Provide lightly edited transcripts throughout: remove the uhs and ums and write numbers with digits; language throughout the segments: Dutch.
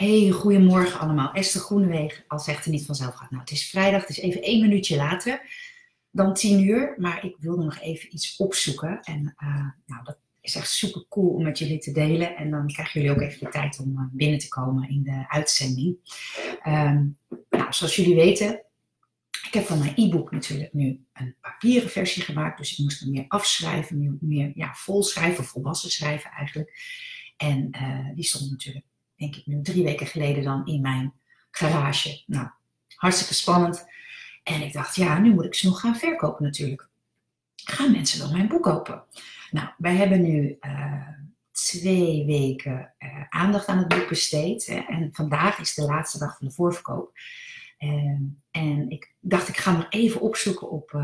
Hey, goedemorgen allemaal. Esther Groenewegen, al zegt het niet vanzelf gaat. Nou, het is vrijdag, het is even 1 minuutje later dan 10 uur. Maar ik wilde nog even iets opzoeken. En nou, dat is echt super cool om met jullie te delen. En dan krijgen jullie ook even de tijd om binnen te komen in de uitzending. Nou, zoals jullie weten, ik heb van mijn e-book natuurlijk nu een papieren versie gemaakt. Dus ik moest er meer afschrijven, meer volschrijven, volwassen schrijven eigenlijk. En die stond natuurlijk, denk ik nu 3 weken geleden dan in mijn garage. Nou, hartstikke spannend. En ik dacht, ja, nu moet ik ze nog gaan verkopen natuurlijk. Gaan mensen wel mijn boek kopen? Nou, wij hebben nu 2 weken aandacht aan het boek besteed. Hè, en vandaag is de laatste dag van de voorverkoop. En ik dacht, ik ga nog even opzoeken op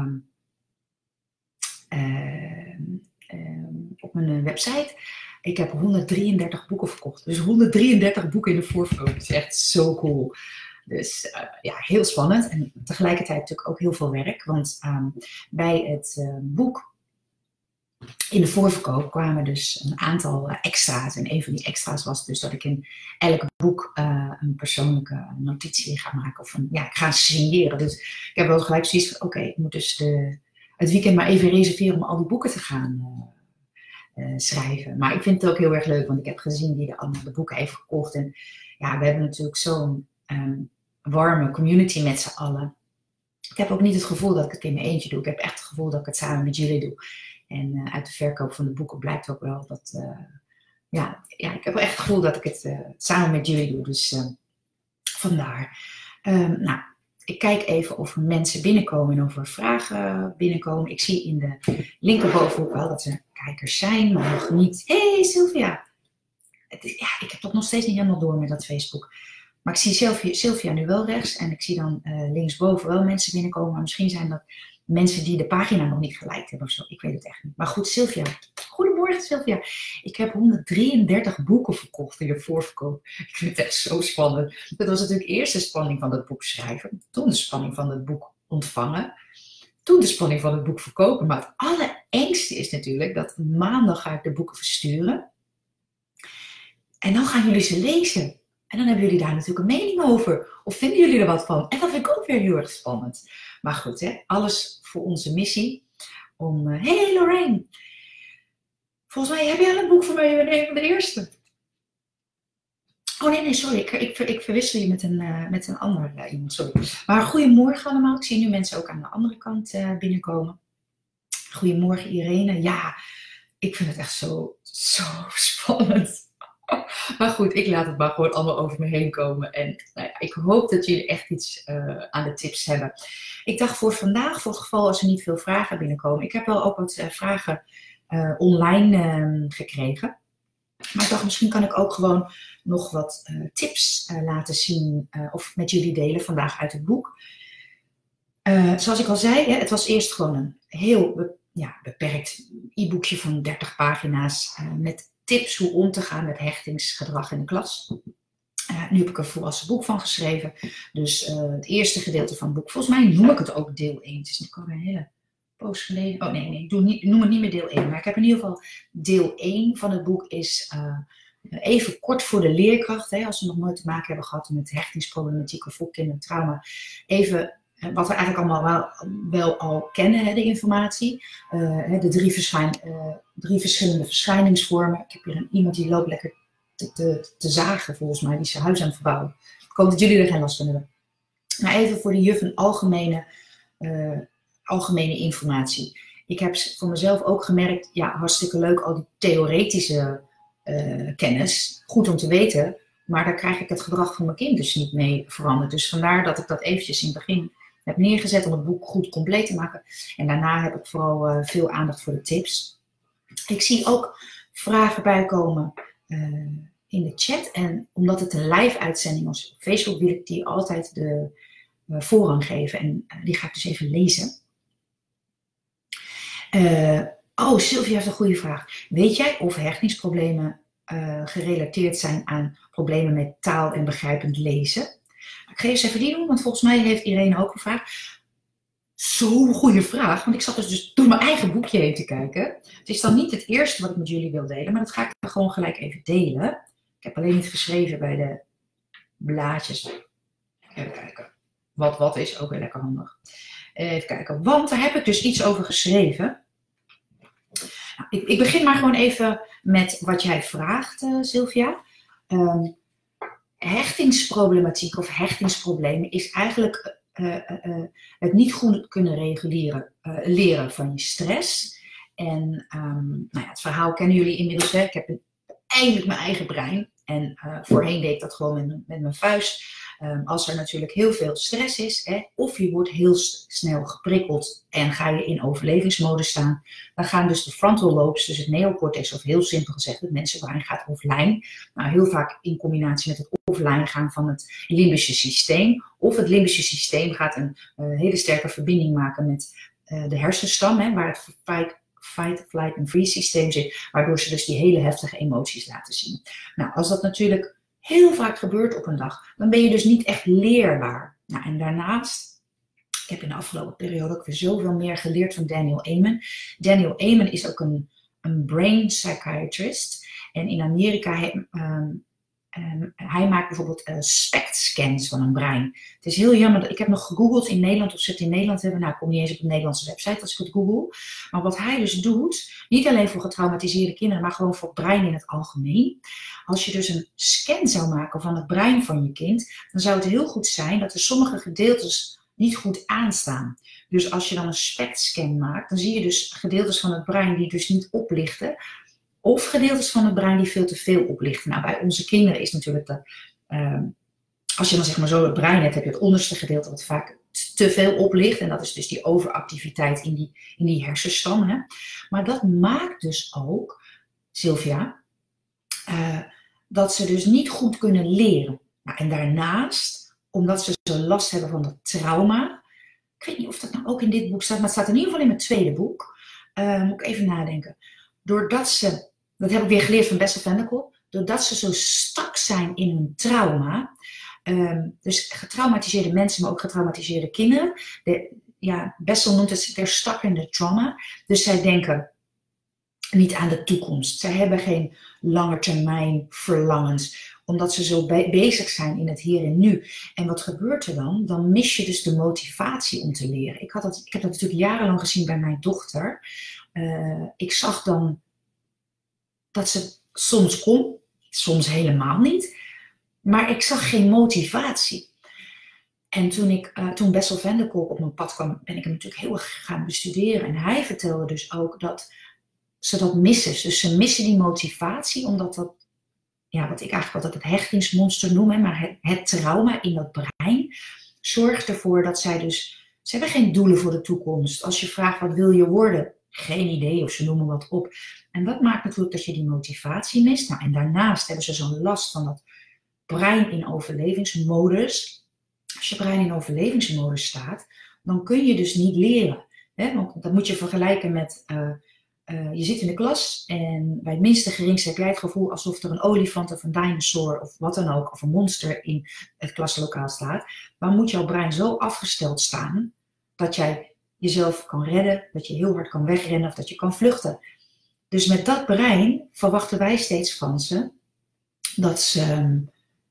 mijn website. Ik heb 133 boeken verkocht. Dus 133 boeken in de voorverkoop. Dat is echt zo cool. Dus ja, heel spannend. En tegelijkertijd natuurlijk ook heel veel werk. Want bij het boek in de voorverkoop kwamen dus een aantal extra's. En een van die extra's was dus dat ik in elk boek een persoonlijke notitie ga maken. Of ik ga signeren. Dus ik heb wel gelijk zoiets van, oké, ik moet dus het weekend maar even reserveren om al die boeken te gaan schrijven. Maar ik vind het ook heel erg leuk, want ik heb gezien wie de boeken heeft gekocht. En ja, we hebben natuurlijk zo'n warme community met z'n allen. Ik heb ook niet het gevoel dat ik het in mijn eentje doe. Ik heb echt het gevoel dat ik het samen met jullie doe. En uit de verkoop van de boeken blijkt ook wel dat... ik heb echt het gevoel dat ik het samen met jullie doe. Dus vandaar. Nou, ik kijk even of er mensen binnenkomen en of er vragen binnenkomen. Ik zie in de linkerbovenhoek wel dat er kijkers zijn, maar nog niet. Hey Sylvia! Ik heb toch nog steeds niet helemaal door met dat Facebook. Maar ik zie Sylvia nu wel rechts en ik zie dan linksboven wel mensen binnenkomen. Maar misschien zijn dat mensen die de pagina nog niet geliked hebben of zo. Ik weet het echt niet. Maar goed, Sylvia. Goedemorgen Sylvia. Ik heb 133 boeken verkocht in de voorverkoop. Ik vind het echt zo spannend. Dat was natuurlijk eerst de spanning van het boek schrijven. Toen de spanning van het boek ontvangen. Toen de spanning van het boek verkopen. Maar het allerengste is natuurlijk dat maandag ga ik de boeken versturen. En dan gaan jullie ze lezen. En dan hebben jullie daar natuurlijk een mening over. Of vinden jullie er wat van? En dat vind ik ook weer heel erg spannend. Maar goed, hè? Alles voor onze missie. Hey Lorraine. Volgens mij heb jij al een boek voor mij. Je bent een van de eerste. Oh nee, sorry. Ik verwissel je met een ander iemand. Sorry. Maar goedemorgen allemaal. Ik zie nu mensen ook aan de andere kant binnenkomen. Goedemorgen Irene. Ja, ik vind het echt zo spannend. Maar goed, ik laat het maar gewoon allemaal over me heen komen. En ik hoop dat jullie echt iets aan de tips hebben. Ik dacht voor vandaag, voor het geval als er niet veel vragen binnenkomen. Ik heb wel ook wat vragen online gekregen. Maar ik dacht, misschien kan ik ook gewoon nog wat tips laten zien of met jullie delen vandaag uit het boek. Zoals ik al zei, het was eerst gewoon een heel beperkt e-boekje van 30 pagina's met tips hoe om te gaan met hechtingsgedrag in de klas. Nu heb ik een volwassen boek van geschreven. Dus het eerste gedeelte van het boek, volgens mij noem ik het ook deel 1. Het is nu alweer een hele poos geleden. Oh nee, ik noem het niet meer deel 1. Maar ik heb in ieder geval deel 1 van het boek is even kort voor de leerkracht. Hè, als we nog nooit te maken hebben gehad met hechtingsproblematiek of voor kindertrauma. Even wat we eigenlijk allemaal wel al kennen, hè, de informatie. De 3 verschillende verschijningsvormen. Ik heb hier iemand die loopt lekker te zagen volgens mij. Die is zijn huis aan het verbouwen. Ik hoop dat jullie er geen last van hebben. Maar even voor de juf een algemene informatie. Ik heb voor mezelf ook gemerkt, ja, hartstikke leuk al die theoretische kennis. Goed om te weten. Maar daar krijg ik het gedrag van mijn kind dus niet mee veranderd. Dus vandaar dat ik dat eventjes in het begin heb neergezet om het boek goed compleet te maken. En daarna heb ik vooral veel aandacht voor de tips. Ik zie ook vragen bijkomen in de chat. En omdat het een live uitzending was op Facebook, wil ik die altijd de voorrang geven. En die ga ik dus even lezen. Sylvia heeft een goede vraag. Weet jij of hechtingsproblemen gerelateerd zijn aan problemen met taal en begrijpend lezen? Ik ga eerst even die doen, want volgens mij heeft Irene ook gevraagd. Zo'n goede vraag, want ik zat dus door mijn eigen boekje heen te kijken. Het is dan niet het eerste wat ik met jullie wil delen, maar dat ga ik gewoon gelijk even delen. Ik heb alleen niet geschreven bij de blaadjes. Even kijken. Wat is ook weer lekker handig. Even kijken, want daar heb ik dus iets over geschreven. Nou, ik begin maar gewoon even met wat jij vraagt, Sylvia. Hechtingsproblematiek of hechtingsproblemen is eigenlijk het niet goed kunnen reguleren, leren van je stress. En nou ja, het verhaal kennen jullie inmiddels. Hè? Ik heb eindelijk mijn eigen brein. En voorheen deed ik dat gewoon met mijn vuist. Als er natuurlijk heel veel stress is, hè, of je wordt heel snel geprikkeld en ga je in overlevingsmodus staan, dan gaan dus de frontal lobes, dus het neocortex, of heel simpel gezegd, het mensenbrein gaat offline. Nou, heel vaak in combinatie met het offline gaan van het limbische systeem. Of het limbische systeem gaat een hele sterke verbinding maken met de hersenstam, hè, waar het fight, flight en freeze systeem zit, waardoor ze dus die hele heftige emoties laten zien. Nou, als dat natuurlijk heel vaak gebeurt op een dag, dan ben je dus niet echt leerbaar. Nou, en daarnaast, ik heb in de afgelopen periode ook weer zoveel meer geleerd van Daniel Amen. Daniel Amen is ook een brain psychiatrist. En in Amerika, hij maakt bijvoorbeeld SPECT-scans van een brein. Het is heel jammer, ik heb nog gegoogeld in Nederland, of ze het in Nederland hebben. Nou, ik kom niet eens op de Nederlandse website als ik het google. Maar wat hij dus doet, niet alleen voor getraumatiseerde kinderen, maar gewoon voor het brein in het algemeen. Als je dus een scan zou maken van het brein van je kind, dan zou het heel goed zijn dat er sommige gedeeltes niet goed aanstaan. Dus als je dan een SPECT-scan maakt, dan zie je dus gedeeltes van het brein die dus niet oplichten. Of gedeeltes van het brein die veel te veel oplichten. Nou, bij onze kinderen is natuurlijk dat, als je dan zeg maar zo het brein hebt, heb je het onderste gedeelte wat vaak te veel oplicht. En dat is dus die overactiviteit in die hersenstam. Hè. Maar dat maakt dus ook, Sylvia, dat ze dus niet goed kunnen leren. Nou, en daarnaast, omdat ze zo last hebben van dat trauma. Ik weet niet of dat nou ook in dit boek staat, maar het staat in ieder geval in mijn tweede boek. Moet ik even nadenken. Doordat ze, dat heb ik weer geleerd van Bessel van der Kolk, doordat ze zo stak zijn in hun trauma, dus getraumatiseerde mensen, maar ook getraumatiseerde kinderen, Bessel noemt het, they're stuck in the trauma, dus zij denken niet aan de toekomst. Zij hebben geen langetermijn verlangens, omdat ze zo bezig zijn in het hier en nu. En wat gebeurt er dan? Dan mis je dus de motivatie om te leren. Ik heb dat natuurlijk jarenlang gezien bij mijn dochter. Ik zag dan dat ze soms kon, soms helemaal niet. Maar ik zag geen motivatie. En toen Bessel van der Kolk op mijn pad kwam, ben ik hem natuurlijk heel erg gaan bestuderen. En hij vertelde dus ook dat ze dat missen. Dus ze missen die motivatie, omdat dat, ja, wat ik eigenlijk altijd het hechtingsmonster noem, hè, maar het trauma in dat brein zorgt ervoor dat zij dus, ze hebben geen doelen voor de toekomst. Als je vraagt wat wil je worden, geen idee, of ze noemen wat op. En dat maakt natuurlijk dat je die motivatie mist. Nou, en daarnaast hebben ze zo'n last van dat brein in overlevingsmodus. Als je brein in overlevingsmodus staat, dan kun je dus niet leren. Hè? Want dat moet je vergelijken met, je zit in de klas en bij het minste geringste heb jij het gevoel alsof er een olifant of een dinosaur of wat dan ook, of een monster in het klaslokaal staat. Dan moet jouw brein zo afgesteld staan dat jij jezelf kan redden, dat je heel hard kan wegrennen of dat je kan vluchten. Dus met dat brein verwachten wij steeds van ze dat ze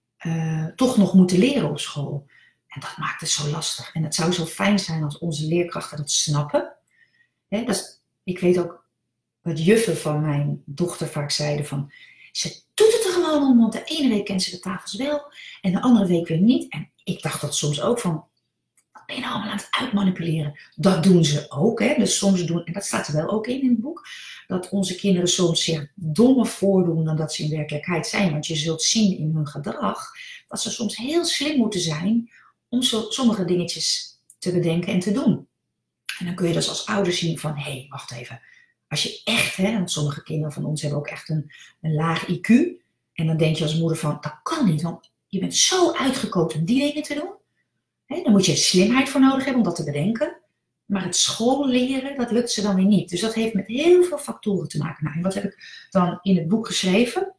toch nog moeten leren op school. En dat maakt het zo lastig. En het zou zo fijn zijn als onze leerkrachten dat snappen. Hè, ik weet ook wat juffen van mijn dochter vaak zeiden van, ze doet het er gewoon om, want de ene week kent ze de tafels wel en de andere week weer niet. En ik dacht dat soms ook van, wat ben je nou allemaal aan het uitmanipuleren? Dat doen ze ook. Hè? Dus soms doen, en dat staat er wel ook in het boek, dat onze kinderen soms zich dommer voordoen dan dat ze in werkelijkheid zijn. Want je zult zien in hun gedrag dat ze soms heel slim moeten zijn om sommige dingetjes te bedenken en te doen. En dan kun je dus als ouder zien van, hé, wacht even. Als je echt, hè, want sommige kinderen van ons hebben ook echt een laag IQ. En dan denk je als moeder van, dat kan niet, want je bent zo uitgekookt om die dingen te doen. Hè, dan moet je slimheid voor nodig hebben om dat te bedenken. Maar het schoolleren, dat lukt ze dan weer niet. Dus dat heeft met heel veel factoren te maken. Nou, en wat heb ik dan in het boek geschreven?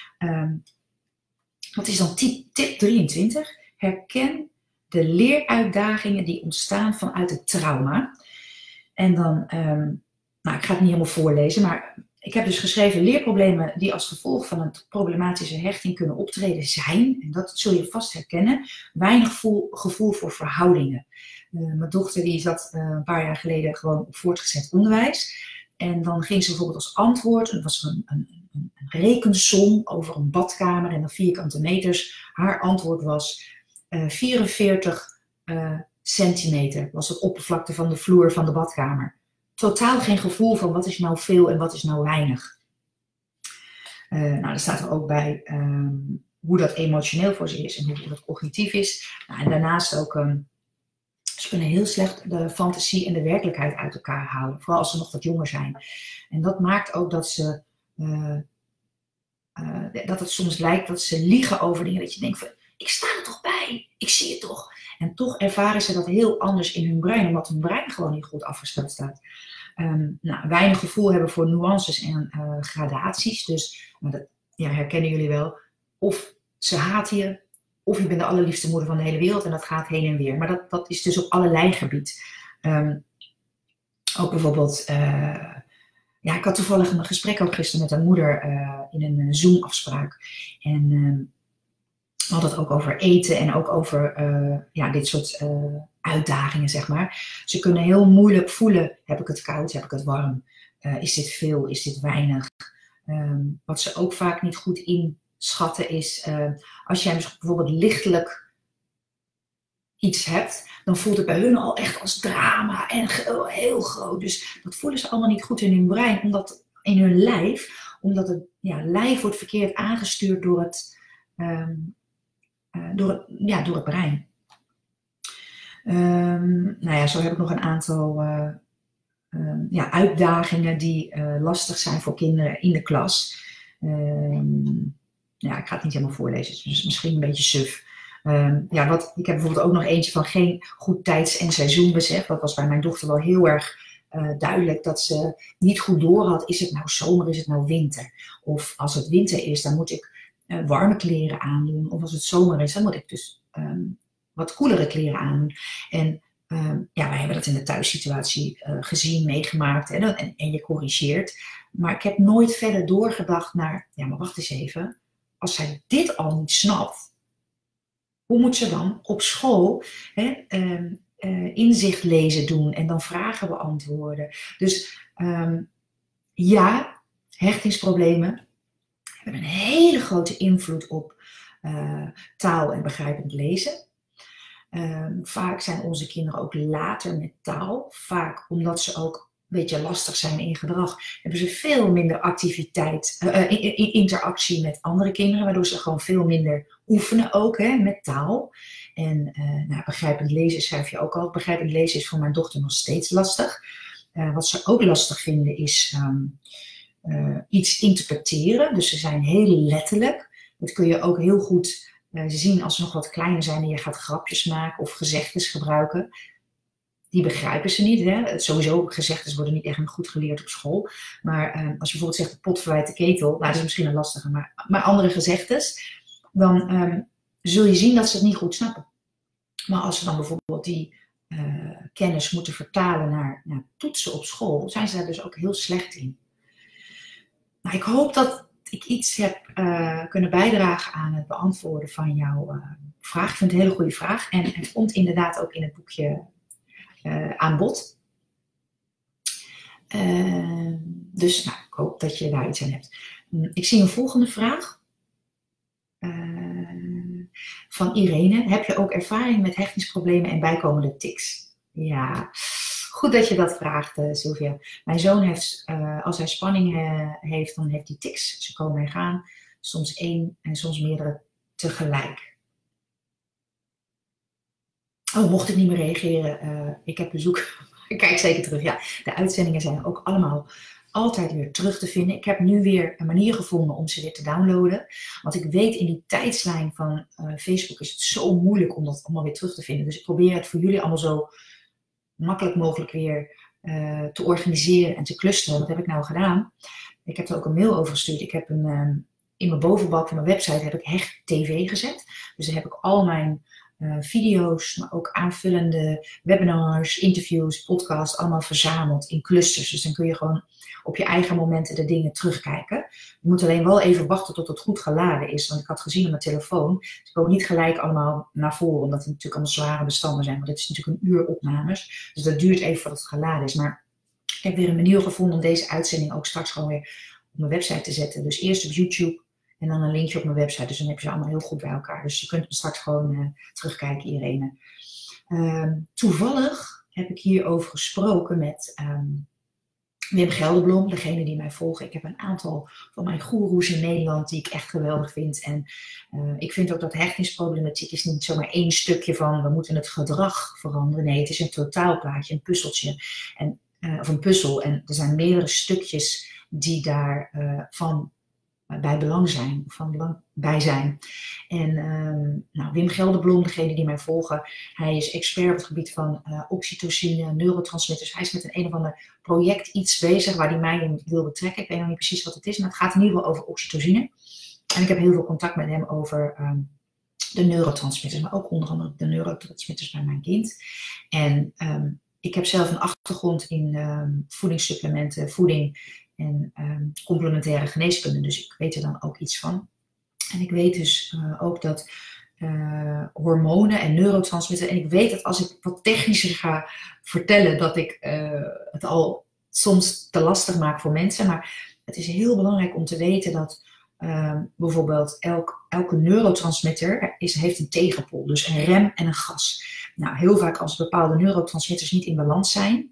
Wat is dan tip 23? Herken de leeruitdagingen die ontstaan vanuit het trauma. En dan, nou, ik ga het niet helemaal voorlezen, maar Ik heb dus geschreven leerproblemen die als gevolg van een problematische hechting kunnen optreden zijn, en dat zul je vast herkennen, weinig gevoel voor verhoudingen. Mijn dochter die zat een paar jaar geleden gewoon op voortgezet onderwijs. En dan ging ze bijvoorbeeld als antwoord, het was een rekensom over een badkamer en dan vierkante meters. Haar antwoord was 44 centimeter, was het oppervlakte van de vloer van de badkamer. Totaal geen gevoel van wat is nou veel en wat is nou weinig. Nou, er staat er ook bij hoe dat emotioneel voor ze is en hoe dat cognitief is. Nou, en daarnaast ook, ze kunnen heel slecht de fantasie en de werkelijkheid uit elkaar houden. Vooral als ze nog wat jonger zijn. En dat maakt ook dat ze, dat het soms lijkt dat ze liegen over dingen. Dat je denkt van, ik sta er toch bij, ik zie het toch. En toch ervaren ze dat heel anders in hun brein, omdat hun brein gewoon niet goed afgesteld staat. Nou, weinig gevoel hebben voor nuances en gradaties. Dus dat herkennen jullie wel. Of ze haten je, of je bent de allerliefste moeder van de hele wereld en dat gaat heen en weer. Maar dat is dus op allerlei gebied. Ook bijvoorbeeld, ik had toevallig een gesprek ook gisteren met een moeder in een Zoom-afspraak. En we hadden het ook over eten en ook over dit soort uitdagingen, zeg maar. Ze kunnen heel moeilijk voelen, heb ik het koud, heb ik het warm? Is dit veel, is dit weinig? Wat ze ook vaak niet goed inschatten is, als jij bijvoorbeeld lichtelijk iets hebt, dan voelt het bij hun al echt als drama en heel groot. Dus dat voelen ze allemaal niet goed in hun brein, in hun lijf, omdat het lijf wordt verkeerd aangestuurd door het brein. Zo heb ik nog een aantal uitdagingen die lastig zijn voor kinderen in de klas. Ik ga het niet helemaal voorlezen, dus misschien een beetje suf. Ik heb bijvoorbeeld ook nog eentje van geen goed tijds- en seizoenbesef. Dat was bij mijn dochter wel heel erg duidelijk dat ze niet goed door had. Is het nou zomer, is het nou winter? Of als het winter is, dan moet ik warme kleren aandoen. Of als het zomer is, dan moet ik dus wat koelere kleren aandoen. En wij hebben dat in de thuissituatie gezien, meegemaakt en je corrigeert. Maar ik heb nooit verder doorgedacht naar, maar wacht eens even. Als zij dit al niet snapt, hoe moet ze dan op school inzicht lezen doen en dan vragen beantwoorden? Dus hechtingsproblemen hebben een hele grote invloed op taal en begrijpend lezen. Vaak zijn onze kinderen ook later met taal. Vaak omdat ze ook een beetje lastig zijn in gedrag, hebben ze veel minder interactie met andere kinderen, waardoor ze gewoon veel minder oefenen ook met taal. En begrijpend lezen schrijf je ook al. Begrijpend lezen is voor mijn dochter nog steeds lastig. Wat ze ook lastig vinden is iets interpreteren. Dus ze zijn heel letterlijk. Dat kun je ook heel goed zien als ze nog wat kleiner zijn en je gaat grapjes maken of gezegdes gebruiken. Die begrijpen ze niet. Hè? Sowieso, gezegdes worden niet echt goed geleerd op school. Maar als je bijvoorbeeld zegt de pot verwijt de ketel, dat is misschien een lastige, maar andere gezegdes, dan zul je zien dat ze het niet goed snappen. Maar als ze dan bijvoorbeeld die kennis moeten vertalen naar toetsen op school, zijn ze daar dus ook heel slecht in. Nou, ik hoop dat ik iets heb kunnen bijdragen aan het beantwoorden van jouw vraag. Ik vind het een hele goede vraag. En het komt inderdaad ook in het boekje aan bod. Dus ik hoop dat je daar iets aan hebt. Ik zie een volgende vraag. Van Irene. Heb je ook ervaring met hechtingsproblemen en bijkomende tics? Ja, goed dat je dat vraagt, Sylvia. Mijn zoon heeft, als hij spanning heeft, dan heeft hij tics. Ze komen en gaan. Soms 1 en soms meerdere tegelijk. Oh, mocht ik niet meer reageren, ik heb bezoek. Ik kijk zeker terug. Ja, de uitzendingen zijn ook allemaal altijd weer terug te vinden. Ik heb nu weer een manier gevonden om ze weer te downloaden. Want ik weet in die tijdslijn van Facebook is het zo moeilijk om dat allemaal weer terug te vinden. Dus ik probeer het voor jullie allemaal zo makkelijk mogelijk weer te organiseren en te clusteren. Wat heb ik nou gedaan? Ik heb er ook een mail over gestuurd. Ik heb in mijn bovenbalk van mijn website heb ik Hecht TV gezet. Dus daar heb ik al mijn video's, maar ook aanvullende webinars, interviews, podcasts, allemaal verzameld in clusters. Dus dan kun je gewoon op je eigen momenten de dingen terugkijken. Je moet alleen wel even wachten tot het goed geladen is. Want ik had gezien op mijn telefoon, dus ik ook niet gelijk allemaal naar voren, omdat het natuurlijk allemaal zware bestanden zijn. Want dit is natuurlijk een uur opnames, dus dat duurt even voordat het geladen is. Maar ik heb weer een manier gevonden om deze uitzending ook straks gewoon weer op mijn website te zetten. Dus eerst op YouTube en dan een linkje op mijn website. Dus dan heb je ze allemaal heel goed bij elkaar. Dus je kunt hem straks gewoon terugkijken, Irene. Toevallig heb ik hierover gesproken met Wim Gelderblom, degene die mij volgen. Ik heb een aantal van mijn goeroes in Nederland die ik echt geweldig vind. En ik vind ook dat hechtingsproblematiek is niet zomaar één stukje van we moeten het gedrag veranderen. Nee, het is een totaalplaatje, een puzzeltje. Of een puzzel. En er zijn meerdere stukjes die daar bij belang zijn, van belang bij zijn. En Wim Gelderblom, degene die mij volgen, hij is expert op het gebied van oxytocine, neurotransmitters. Hij is met een of ander project iets bezig waar hij mij in wil betrekken. Ik weet nog niet precies wat het is, maar het gaat in ieder geval over oxytocine. En ik heb heel veel contact met hem over de neurotransmitters, maar ook onder andere de neurotransmitters bij mijn kind. En ik heb zelf een achtergrond in voedingssupplementen, voeding en complementaire geneeskunde, dus ik weet er dan ook iets van. En ik weet dus ook dat hormonen en neurotransmitters, en ik weet dat als ik wat technischer ga vertellen, dat ik het al soms te lastig maak voor mensen, maar het is heel belangrijk om te weten dat bijvoorbeeld elke neurotransmitter heeft een tegenpol, dus een rem en een gas. Nou, heel vaak als bepaalde neurotransmitters niet in balans zijn,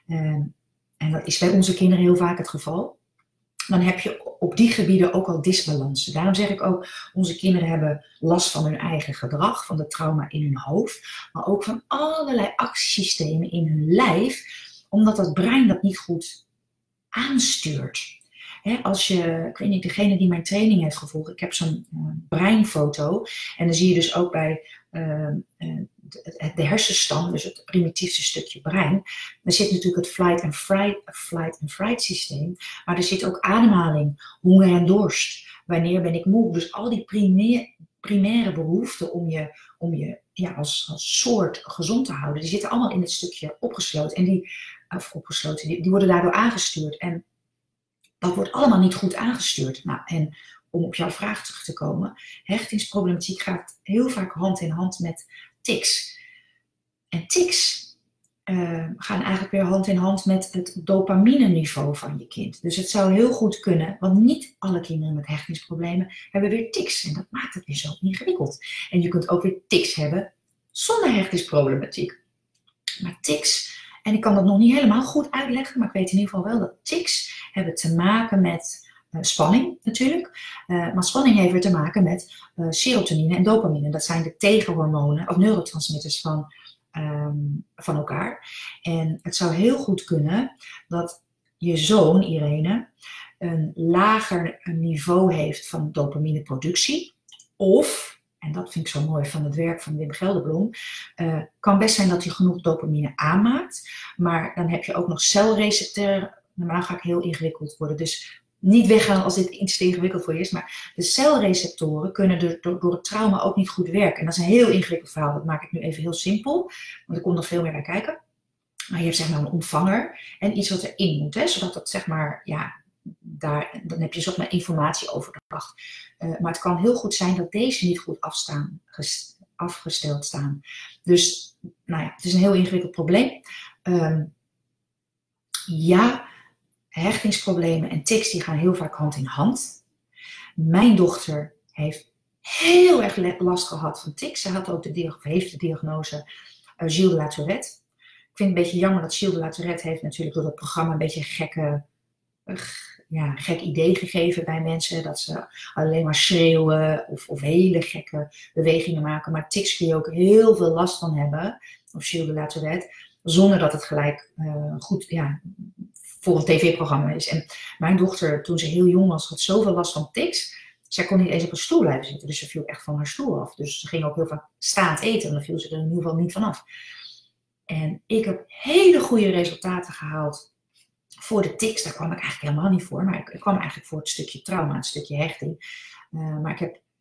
en dat is bij onze kinderen heel vaak het geval, dan heb je op die gebieden ook al disbalansen. Daarom zeg ik ook, onze kinderen hebben last van hun eigen gedrag, van de trauma in hun hoofd, maar ook van allerlei actiesystemen in hun lijf, omdat dat brein dat niet goed aanstuurt. Als je, ik weet niet, degene die mijn training heeft gevolgd, ik heb zo'n breinfoto en dan zie je dus ook bij de hersenstam, dus het primitiefste stukje brein, daar zit natuurlijk het flight and fright systeem, maar er zit ook ademhaling, honger en dorst. Wanneer ben ik moe? Dus al die primaire behoeften om je als soort gezond te houden, die zitten allemaal in het stukje opgesloten. En die worden daardoor aangestuurd. En dat wordt allemaal niet goed aangestuurd. Nou, en om op jouw vraag terug te komen, hechtingsproblematiek gaat heel vaak hand in hand met tics. En tics gaan eigenlijk weer hand in hand met het dopamine-niveau van je kind. Dus het zou heel goed kunnen, want niet alle kinderen met hechtingsproblemen hebben weer tics. En dat maakt het weer zo ingewikkeld. En je kunt ook weer tics hebben zonder hechtingsproblematiek. Maar tics, en ik kan dat nog niet helemaal goed uitleggen, maar ik weet in ieder geval wel dat tics hebben te maken met spanning natuurlijk. Maar spanning heeft weer te maken met serotonine en dopamine. Dat zijn de tegenhormonen of neurotransmitters van elkaar. En het zou heel goed kunnen dat je zoon, Irene, een lager niveau heeft van dopamineproductie. Of, en dat vind ik zo mooi van het werk van Wim Gelderblom, kan best zijn dat hij genoeg dopamine aanmaakt. Maar dan heb je ook nog celreceptoren. Normaal ga ik heel ingewikkeld worden, dus niet weggaan als dit iets te ingewikkeld voor je is. Maar de celreceptoren kunnen door het trauma ook niet goed werken. En dat is een heel ingewikkeld verhaal. Dat maak ik nu even heel simpel, want er komt nog veel meer bij kijken. Maar je hebt zeg maar een ontvanger en iets wat erin moet. Hè, zodat het zeg maar, dan heb je zo maar informatie overgebracht. Maar het kan heel goed zijn dat deze niet goed afgesteld staan. Dus het is een heel ingewikkeld probleem. Hechtingsproblemen en tics die gaan heel vaak hand in hand. Mijn dochter heeft heel erg last gehad van tics. Ze had ook heeft de diagnose Gilles de la Tourette. Ik vind het een beetje jammer dat Gilles de la Tourette heeft natuurlijk door dat programma een beetje gek idee gegeven bij mensen. Dat ze alleen maar schreeuwen of hele gekke bewegingen maken. Maar tics kun je ook heel veel last van hebben, of Gilles de la Tourette, zonder dat het gelijk goed voor een tv-programma is. En mijn dochter, toen ze heel jong was, had zoveel last van tics. Zij kon niet eens op een stoel blijven zitten. Dus ze viel echt van haar stoel af. Dus ze ging ook heel vaak staand eten. En dan viel ze er in ieder geval niet vanaf. En ik heb hele goede resultaten gehaald voor de tics. Daar kwam ik eigenlijk helemaal niet voor. Maar ik kwam eigenlijk voor het stukje trauma, het stukje hechting. Maar ik heb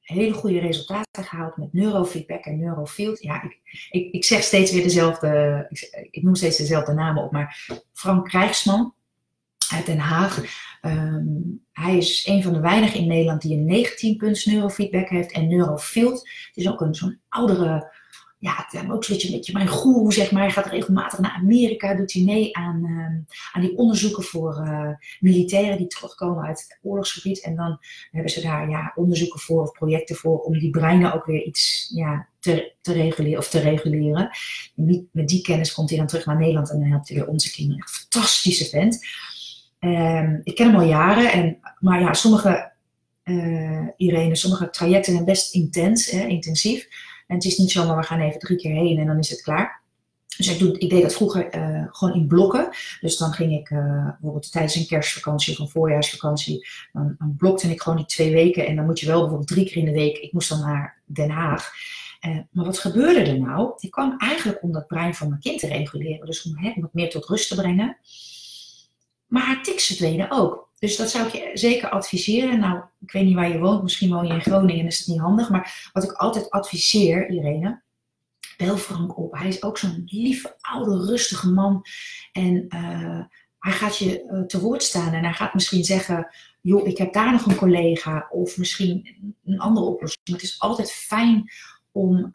hele goede resultaten gehaald met neurofeedback en neurofield. Ja, ik zeg steeds weer dezelfde, ik noem steeds dezelfde namen op, maar Frank Krijgsman uit Den Haag. Hij is een van de weinigen in Nederland die een 19 punts neurofeedback heeft en neurofield. Het is ook zo'n oudere, ja, het is ook een beetje mijn goeroe, zeg maar. Hij gaat regelmatig naar Amerika, doet hij mee aan die onderzoeken voor militairen die terugkomen uit het oorlogsgebied. En dan hebben ze daar onderzoeken voor of projecten voor om die breinen ook weer iets te reguleren. En met die kennis komt hij dan terug naar Nederland en dan helpt hij weer onze kinderen. Echt fantastische vent. Ik ken hem al jaren, maar ja, sommige trajecten zijn best intensief. En het is niet zomaar, we gaan even 3 keer heen en dan is het klaar. Dus ik deed dat vroeger gewoon in blokken. Dus dan ging ik bijvoorbeeld tijdens een kerstvakantie of een voorjaarsvakantie, dan blokte ik gewoon die 2 weken. En dan moet je wel bijvoorbeeld 3 keer in de week, ik moest dan naar Den Haag. Maar wat gebeurde er nou? Ik kwam eigenlijk om dat brein van mijn kind te reguleren. Dus om hem wat meer tot rust te brengen. Maar haar tics verdwenen ook. Dus dat zou ik je zeker adviseren. Nou, ik weet niet waar je woont. Misschien woon je in Groningen en is het niet handig. Maar wat ik altijd adviseer, Irene, bel Frank op. Hij is ook zo'n lieve, oude, rustige man. En hij gaat je te woord staan. En hij gaat misschien zeggen, joh, ik heb daar nog een collega. Of misschien een andere oplossing. Maar het is altijd fijn om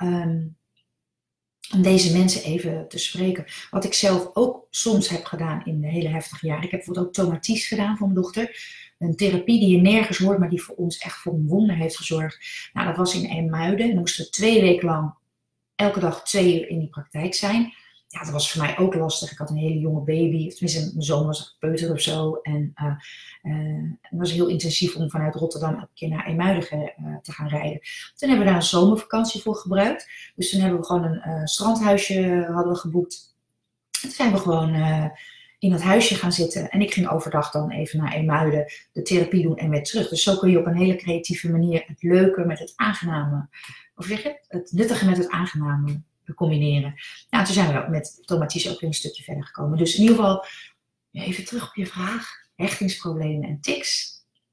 deze mensen even te spreken. Wat ik zelf ook soms heb gedaan in de hele heftige jaren. Ik heb bijvoorbeeld ook tomaties gedaan voor mijn dochter. Een therapie die je nergens hoort, maar die voor ons echt voor een wonder heeft gezorgd. Nou, dat was in IJmuiden. En dan moesten we 2 weken lang elke dag 2 uur in die praktijk zijn. Ja, dat was voor mij ook lastig. Ik had een hele jonge baby. Tenminste, mijn zoon was peuter of zo. En het was heel intensief om vanuit Rotterdam elke keer naar IJmuiden te gaan rijden. Toen hebben we daar een zomervakantie voor gebruikt. Dus toen hebben we gewoon een strandhuisje hadden we geboekt. Toen zijn we gewoon in dat huisje gaan zitten. En ik ging overdag dan even naar IJmuiden de therapie doen en weer terug. Dus zo kun je op een hele creatieve manier het leuke met het aangename, of zeg je, het nuttige met het aangename combineren. Nou, toen zijn we met tomaties ook weer een stukje verder gekomen. Dus in ieder geval, even terug op je vraag. Hechtingsproblemen en tics,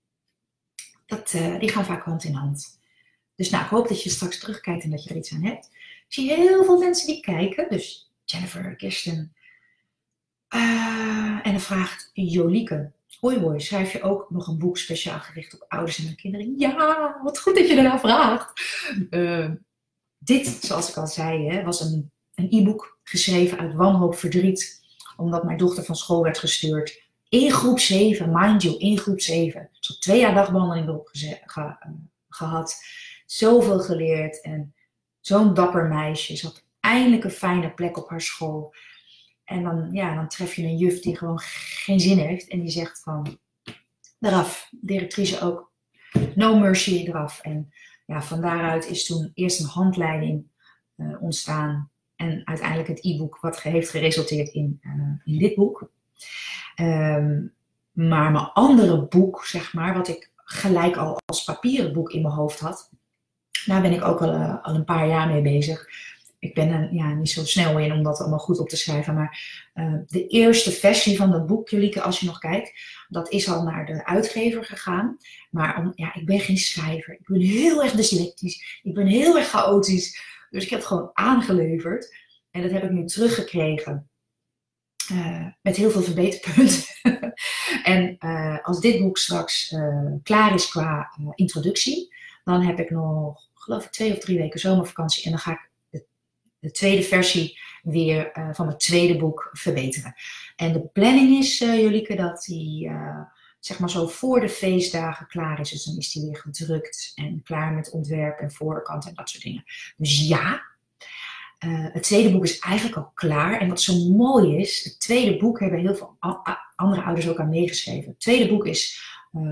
die gaan vaak hand in hand. Dus nou, ik hoop dat je straks terugkijkt en dat je er iets aan hebt. Ik zie heel veel mensen die kijken. Dus Jennifer, Kirsten. En dan vraagt Jolieke. Hoi, schrijf je ook nog een boek speciaal gericht op ouders en hun kinderen? Ja, wat goed dat je daarna vraagt. Dit, zoals ik al zei, was een e-book geschreven uit wanhoop, verdriet. Omdat mijn dochter van school werd gestuurd. In groep 7, mind you, in groep 7. Ze had 2 jaar dagbehandeling erop gehad. Zoveel geleerd. En zo'n dapper meisje. Ze had eindelijk een fijne plek op haar school. En dan tref je een juf die gewoon geen zin heeft. En die zegt van, eraf. Directrice ook. No mercy, eraf. En ja, van daaruit is toen eerst een handleiding ontstaan. En uiteindelijk het e-book wat heeft geresulteerd in dit boek. Maar mijn andere boek, zeg maar, wat ik gelijk al als papieren boek in mijn hoofd had. Daar ben ik ook al een paar jaar mee bezig. Ik ben er niet zo snel in om dat allemaal goed op te schrijven. Maar de eerste versie van dat boek, Jolieke, als je nog kijkt, dat is al naar de uitgever gegaan. Maar ik ben geen schrijver. Ik ben heel erg dyslectisch. Ik ben heel erg chaotisch. Dus ik heb het gewoon aangeleverd. En dat heb ik nu teruggekregen. Met heel veel verbeterpunten. En als dit boek straks klaar is qua introductie, dan heb ik nog, geloof ik, 2 of 3 weken zomervakantie. En dan ga ik de tweede versie weer van het tweede boek verbeteren. En de planning is, Jolieke, dat die zeg maar zo voor de feestdagen klaar is. Dus dan is die weer gedrukt en klaar met ontwerp en voorkant en dat soort dingen. Dus ja, het tweede boek is eigenlijk al klaar. En wat zo mooi is, het tweede boek hebben heel veel andere ouders ook aan meegeschreven. Het tweede boek is,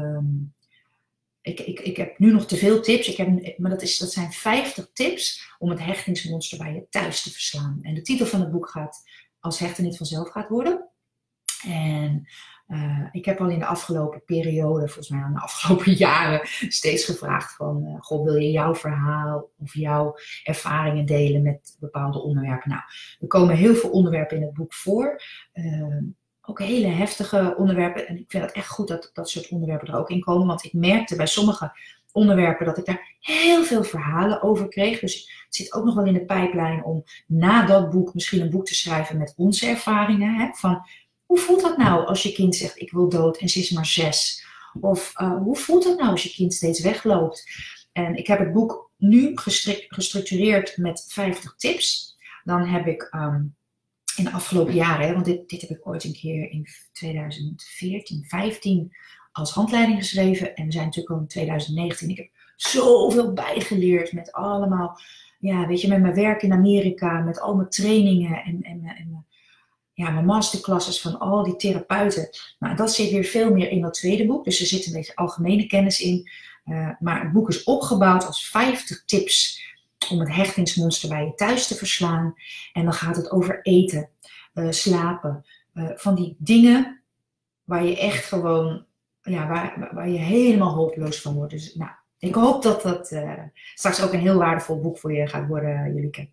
ik heb nu nog te veel tips, maar dat zijn 50 tips om het hechtingsmonster bij je thuis te verslaan. En de titel van het boek gaat Als hechten niet vanzelf gaat worden. En ik heb al in de afgelopen periode, volgens mij in de afgelopen jaren, steeds gevraagd van, goh, wil je jouw verhaal of jouw ervaringen delen met bepaalde onderwerpen? Nou, er komen heel veel onderwerpen in het boek voor. ook hele heftige onderwerpen. En ik vind het echt goed dat dat soort onderwerpen er ook in komen. Want ik merkte bij sommige onderwerpen dat ik daar heel veel verhalen over kreeg. Dus het zit ook nog wel in de pijplijn om na dat boek misschien een boek te schrijven met onze ervaringen. Hè? Van, hoe voelt dat nou als je kind zegt ik wil dood en ze is maar 6? Of hoe voelt dat nou als je kind steeds wegloopt? En ik heb het boek nu gestructureerd met 50 tips. Dan heb ik in de afgelopen jaren, hè, want dit heb ik ooit een keer in 2014, 15 als handleiding geschreven. En we zijn natuurlijk al in 2019. Ik heb zoveel bijgeleerd met allemaal, ja, weet je, met mijn werk in Amerika, met al mijn trainingen en mijn masterclasses van al die therapeuten. Nou, dat zit weer veel meer in dat tweede boek. Dus er zit een beetje algemene kennis in. Maar het boek is opgebouwd als 50 tips om het hechtingsmonster bij je thuis te verslaan. En dan gaat het over eten, slapen. Van die dingen waar je echt gewoon, ja, waar je helemaal hopeloos van wordt. Dus nou, ik hoop dat dat straks ook een heel waardevol boek voor je gaat worden, Julike.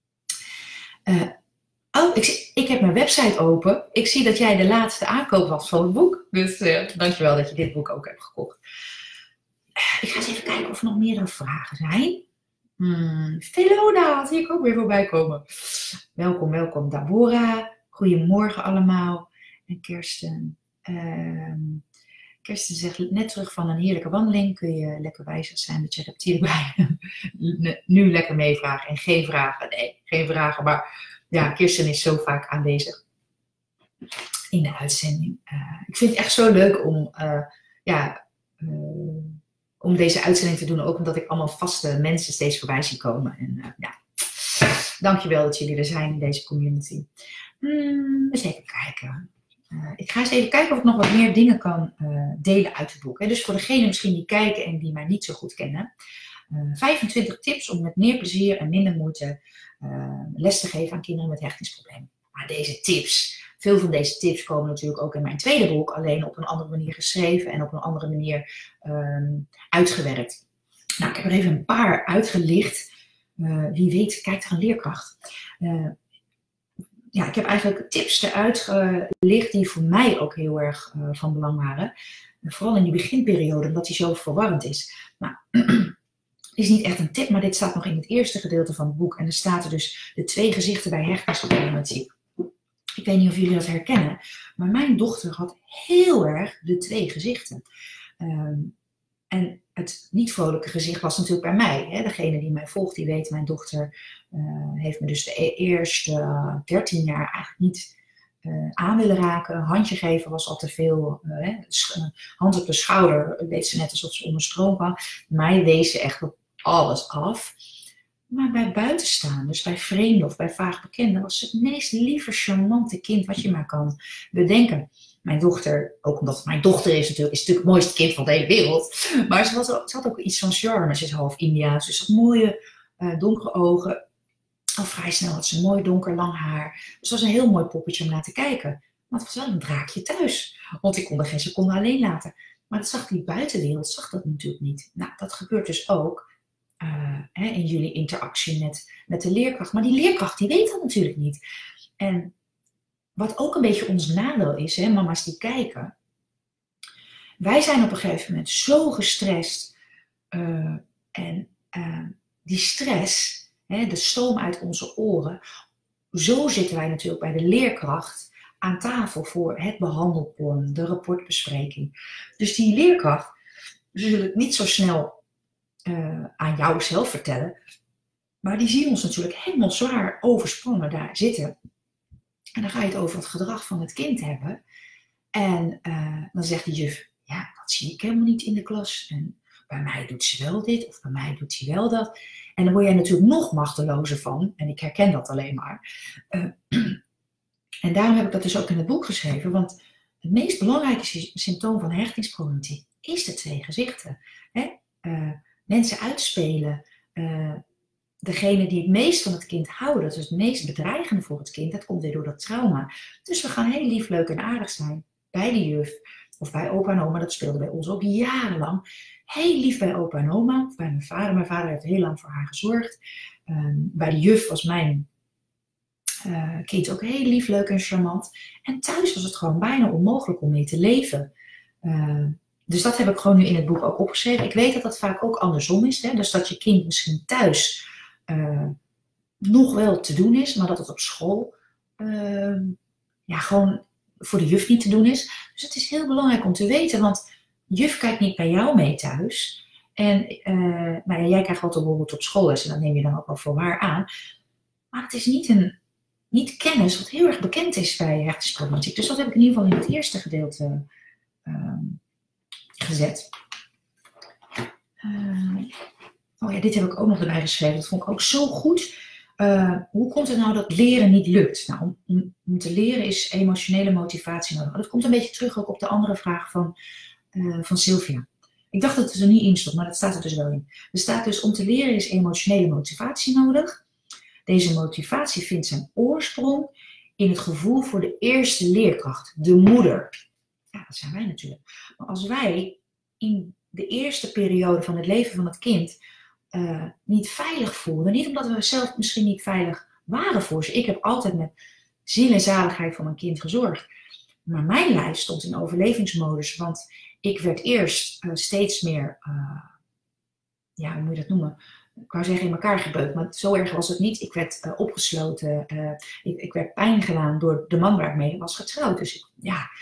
Ik heb mijn website open. Ik zie dat jij de laatste aankoop was van het boek. Dus dankjewel dat je dit boek ook hebt gekocht. Ik ga eens even kijken of er nog meerdere vragen zijn. Felona, zie ik ook weer voorbij komen. Welkom, welkom. Deborah. Goedemorgen allemaal. En Kirsten. Kirsten zegt net terug van een heerlijke wandeling. Kun je lekker wijzig zijn met je reptielen bij. Nu lekker meevragen en geen vragen. Nee, geen vragen. Maar ja, Kirsten is zo vaak aanwezig in de uitzending. Ik vind het echt zo leuk om deze uitzending te doen. Ook omdat ik allemaal vaste mensen steeds voorbij zie komen. En dankjewel dat jullie er zijn in deze community. Eens even kijken. Ik ga eens even kijken of ik nog wat meer dingen kan delen uit het boek. Hè. Dus voor degenen misschien die kijken en die mij niet zo goed kennen. 25 tips om met meer plezier en minder moeite les te geven aan kinderen met hechtingsproblemen. Maar deze tips, veel van deze tips komen natuurlijk ook in mijn tweede boek, alleen op een andere manier geschreven en op een andere manier uitgewerkt. Nou, ik heb er even een paar uitgelicht. Wie weet kijkt er een leerkracht. Ik heb eigenlijk tips eruit gelicht die voor mij ook heel erg van belang waren. Vooral in die beginperiode, omdat die zo verwarrend is. Nou, is niet echt een tip, maar dit staat nog in het eerste gedeelte van het boek. En er staat er dus de 2 gezichten bij hechtingsproblematiek. Ik weet niet of jullie dat herkennen, maar mijn dochter had heel erg de 2 gezichten. En het niet vrolijke gezicht was natuurlijk bij mij. Hè? Degene die mij volgt, die weet, mijn dochter heeft me dus de eerste 13 jaar eigenlijk niet aan willen raken. Een handje geven was al te veel. Hand op de schouder deed ze net alsof ze onder stroom kwam. Mij wees ze echt op alles af. Maar bij buitenstaanders, bij vreemden of bij vaag bekenden, was ze het meest lieve, charmante kind wat je maar kan bedenken. Mijn dochter, ook omdat het mijn dochter is natuurlijk het mooiste kind van de hele wereld. Maar ze had ook iets van charme. Ze is half Indiaans, dus ze had mooie donkere ogen. Al vrij snel had ze mooi donker lang haar. Dus het was een heel mooi poppetje om naar te kijken. Maar het was wel een draakje thuis. Want ik kon er geen seconde alleen laten. Maar dat zag die buitenwereld zag dat natuurlijk niet. Nou, dat gebeurt dus ook in jullie interactie met de leerkracht. Maar die leerkracht die weet dat natuurlijk niet. En wat ook een beetje ons nadeel is, hè, mama's die kijken. Wij zijn op een gegeven moment zo gestrest. En die stress, de stoom uit onze oren. Zo zitten wij natuurlijk bij de leerkracht aan tafel voor het behandelplan, de rapportbespreking. Dus die leerkracht zullen het niet zo snel aan jou zelf vertellen. Maar die zien ons natuurlijk helemaal zwaar overspannen daar zitten. En dan ga je het over het gedrag van het kind hebben. En dan zegt de juf, ja, dat zie ik helemaal niet in de klas. En bij mij doet ze wel dit of bij mij doet ze wel dat. En dan word jij natuurlijk nog machtelozer van. En ik herken dat alleen maar. En daarom heb ik dat dus ook in het boek geschreven. Want het meest belangrijke symptoom van hechtingsproblematiek is de 2 gezichten. Mensen uitspelen. Degene die het meest van het kind houden, dat is het meest bedreigende voor het kind, dat komt weer door dat trauma. Dus we gaan heel lief, leuk en aardig zijn bij de juf of bij opa en oma. Dat speelde bij ons ook jarenlang. Heel lief bij opa en oma of bij mijn vader. Mijn vader heeft heel lang voor haar gezorgd. Bij de juf was mijn Kind ook heel lief, leuk en charmant. En thuis was het gewoon bijna onmogelijk om mee te leven. Dus dat heb ik gewoon nu in het boek ook opgeschreven. Ik weet dat dat vaak ook andersom is. Hè? Dus dat je kind misschien thuis nog wel te doen is, maar dat het op school gewoon voor de juf niet te doen is. Dus het is heel belangrijk om te weten, want juf kijkt niet bij jou mee thuis. En jij krijgt altijd bijvoorbeeld op schoolles en dat neem je dan ook wel voor waar aan. Maar het is niet kennis wat heel erg bekend is bij hechtingsproblematiek. Dus dat heb ik in ieder geval in het eerste gedeelte gezet. Dit heb ik ook nog erbij geschreven. Dat vond ik ook zo goed. Hoe komt het nou dat leren niet lukt? Nou, om te leren is emotionele motivatie nodig. Dat komt een beetje terug ook op de andere vraag van Sylvia. Ik dacht dat het er niet in stond, maar dat staat er dus wel in. Er staat dus, om te leren is emotionele motivatie nodig. Deze motivatie vindt zijn oorsprong in het gevoel voor de eerste leerkracht, de moeder. Ja, dat zijn wij natuurlijk. Maar als wij in de eerste periode van het leven van het kind niet veilig voelden, niet omdat we zelf misschien niet veilig waren voor ze. Ik heb altijd met ziel en zaligheid voor mijn kind gezorgd. Maar mijn lijf stond in overlevingsmodus, want ik werd eerst steeds meer, hoe moet je dat noemen? Ik wou zeggen in elkaar gebeukt, maar zo erg was het niet. Ik werd opgesloten, ik werd pijn gedaan door de man waar ik mee was getrouwd. Dus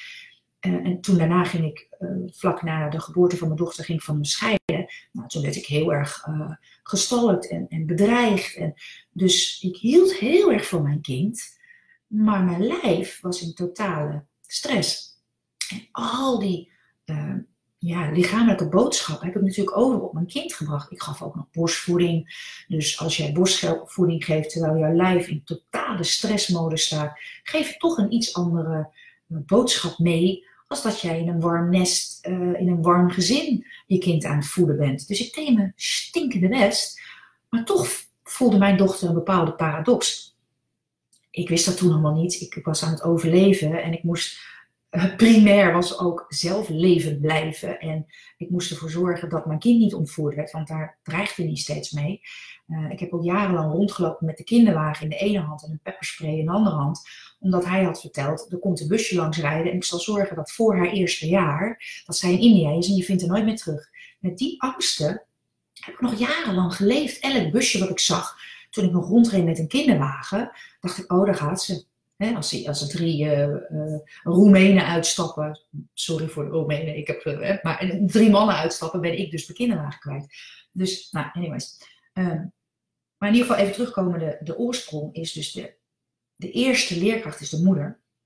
en toen daarna ging ik, vlak na de geboorte van mijn dochter, ging ik van me scheiden. Nou, toen werd ik heel erg gestalkt en bedreigd. Dus ik hield heel erg van mijn kind, maar mijn lijf was in totale stress. En al die lichamelijke boodschappen heb ik natuurlijk over op mijn kind gebracht. Ik gaf ook nog borstvoeding. Dus als jij borstvoeding geeft terwijl jouw lijf in totale stressmodus staat, geef je toch een iets andere boodschap mee als dat jij in een warm nest, in een warm gezin je kind aan het voeden bent. Dus ik deed mijn stinkende best, maar toch voelde mijn dochter een bepaalde paradox. Ik wist dat toen allemaal niet. Ik was aan het overleven en ik moest primair was ook zelf levend blijven. En ik moest ervoor zorgen dat mijn kind niet ontvoerd werd, want daar dreigde hij steeds mee. Ik heb ook jarenlang rondgelopen met de kinderwagen in de ene hand en een pepperspray in de andere hand. Omdat hij had verteld, er komt een busje langs rijden en ik zal zorgen dat voor haar eerste jaar, dat zij in India is en je vindt haar nooit meer terug. Met die angsten heb ik nog jarenlang geleefd. Elk busje wat ik zag, toen ik nog rondreed met een kinderwagen, dacht ik, oh, daar gaat ze. He, als er 3 Roemenen uitstappen, sorry voor de Roemenen, maar 3 mannen uitstappen, ben ik dus mijn kinderwagen kwijt. Dus, anyways. Maar in ieder geval even terugkomen, de oorsprong is dus de eerste leerkracht is de moeder.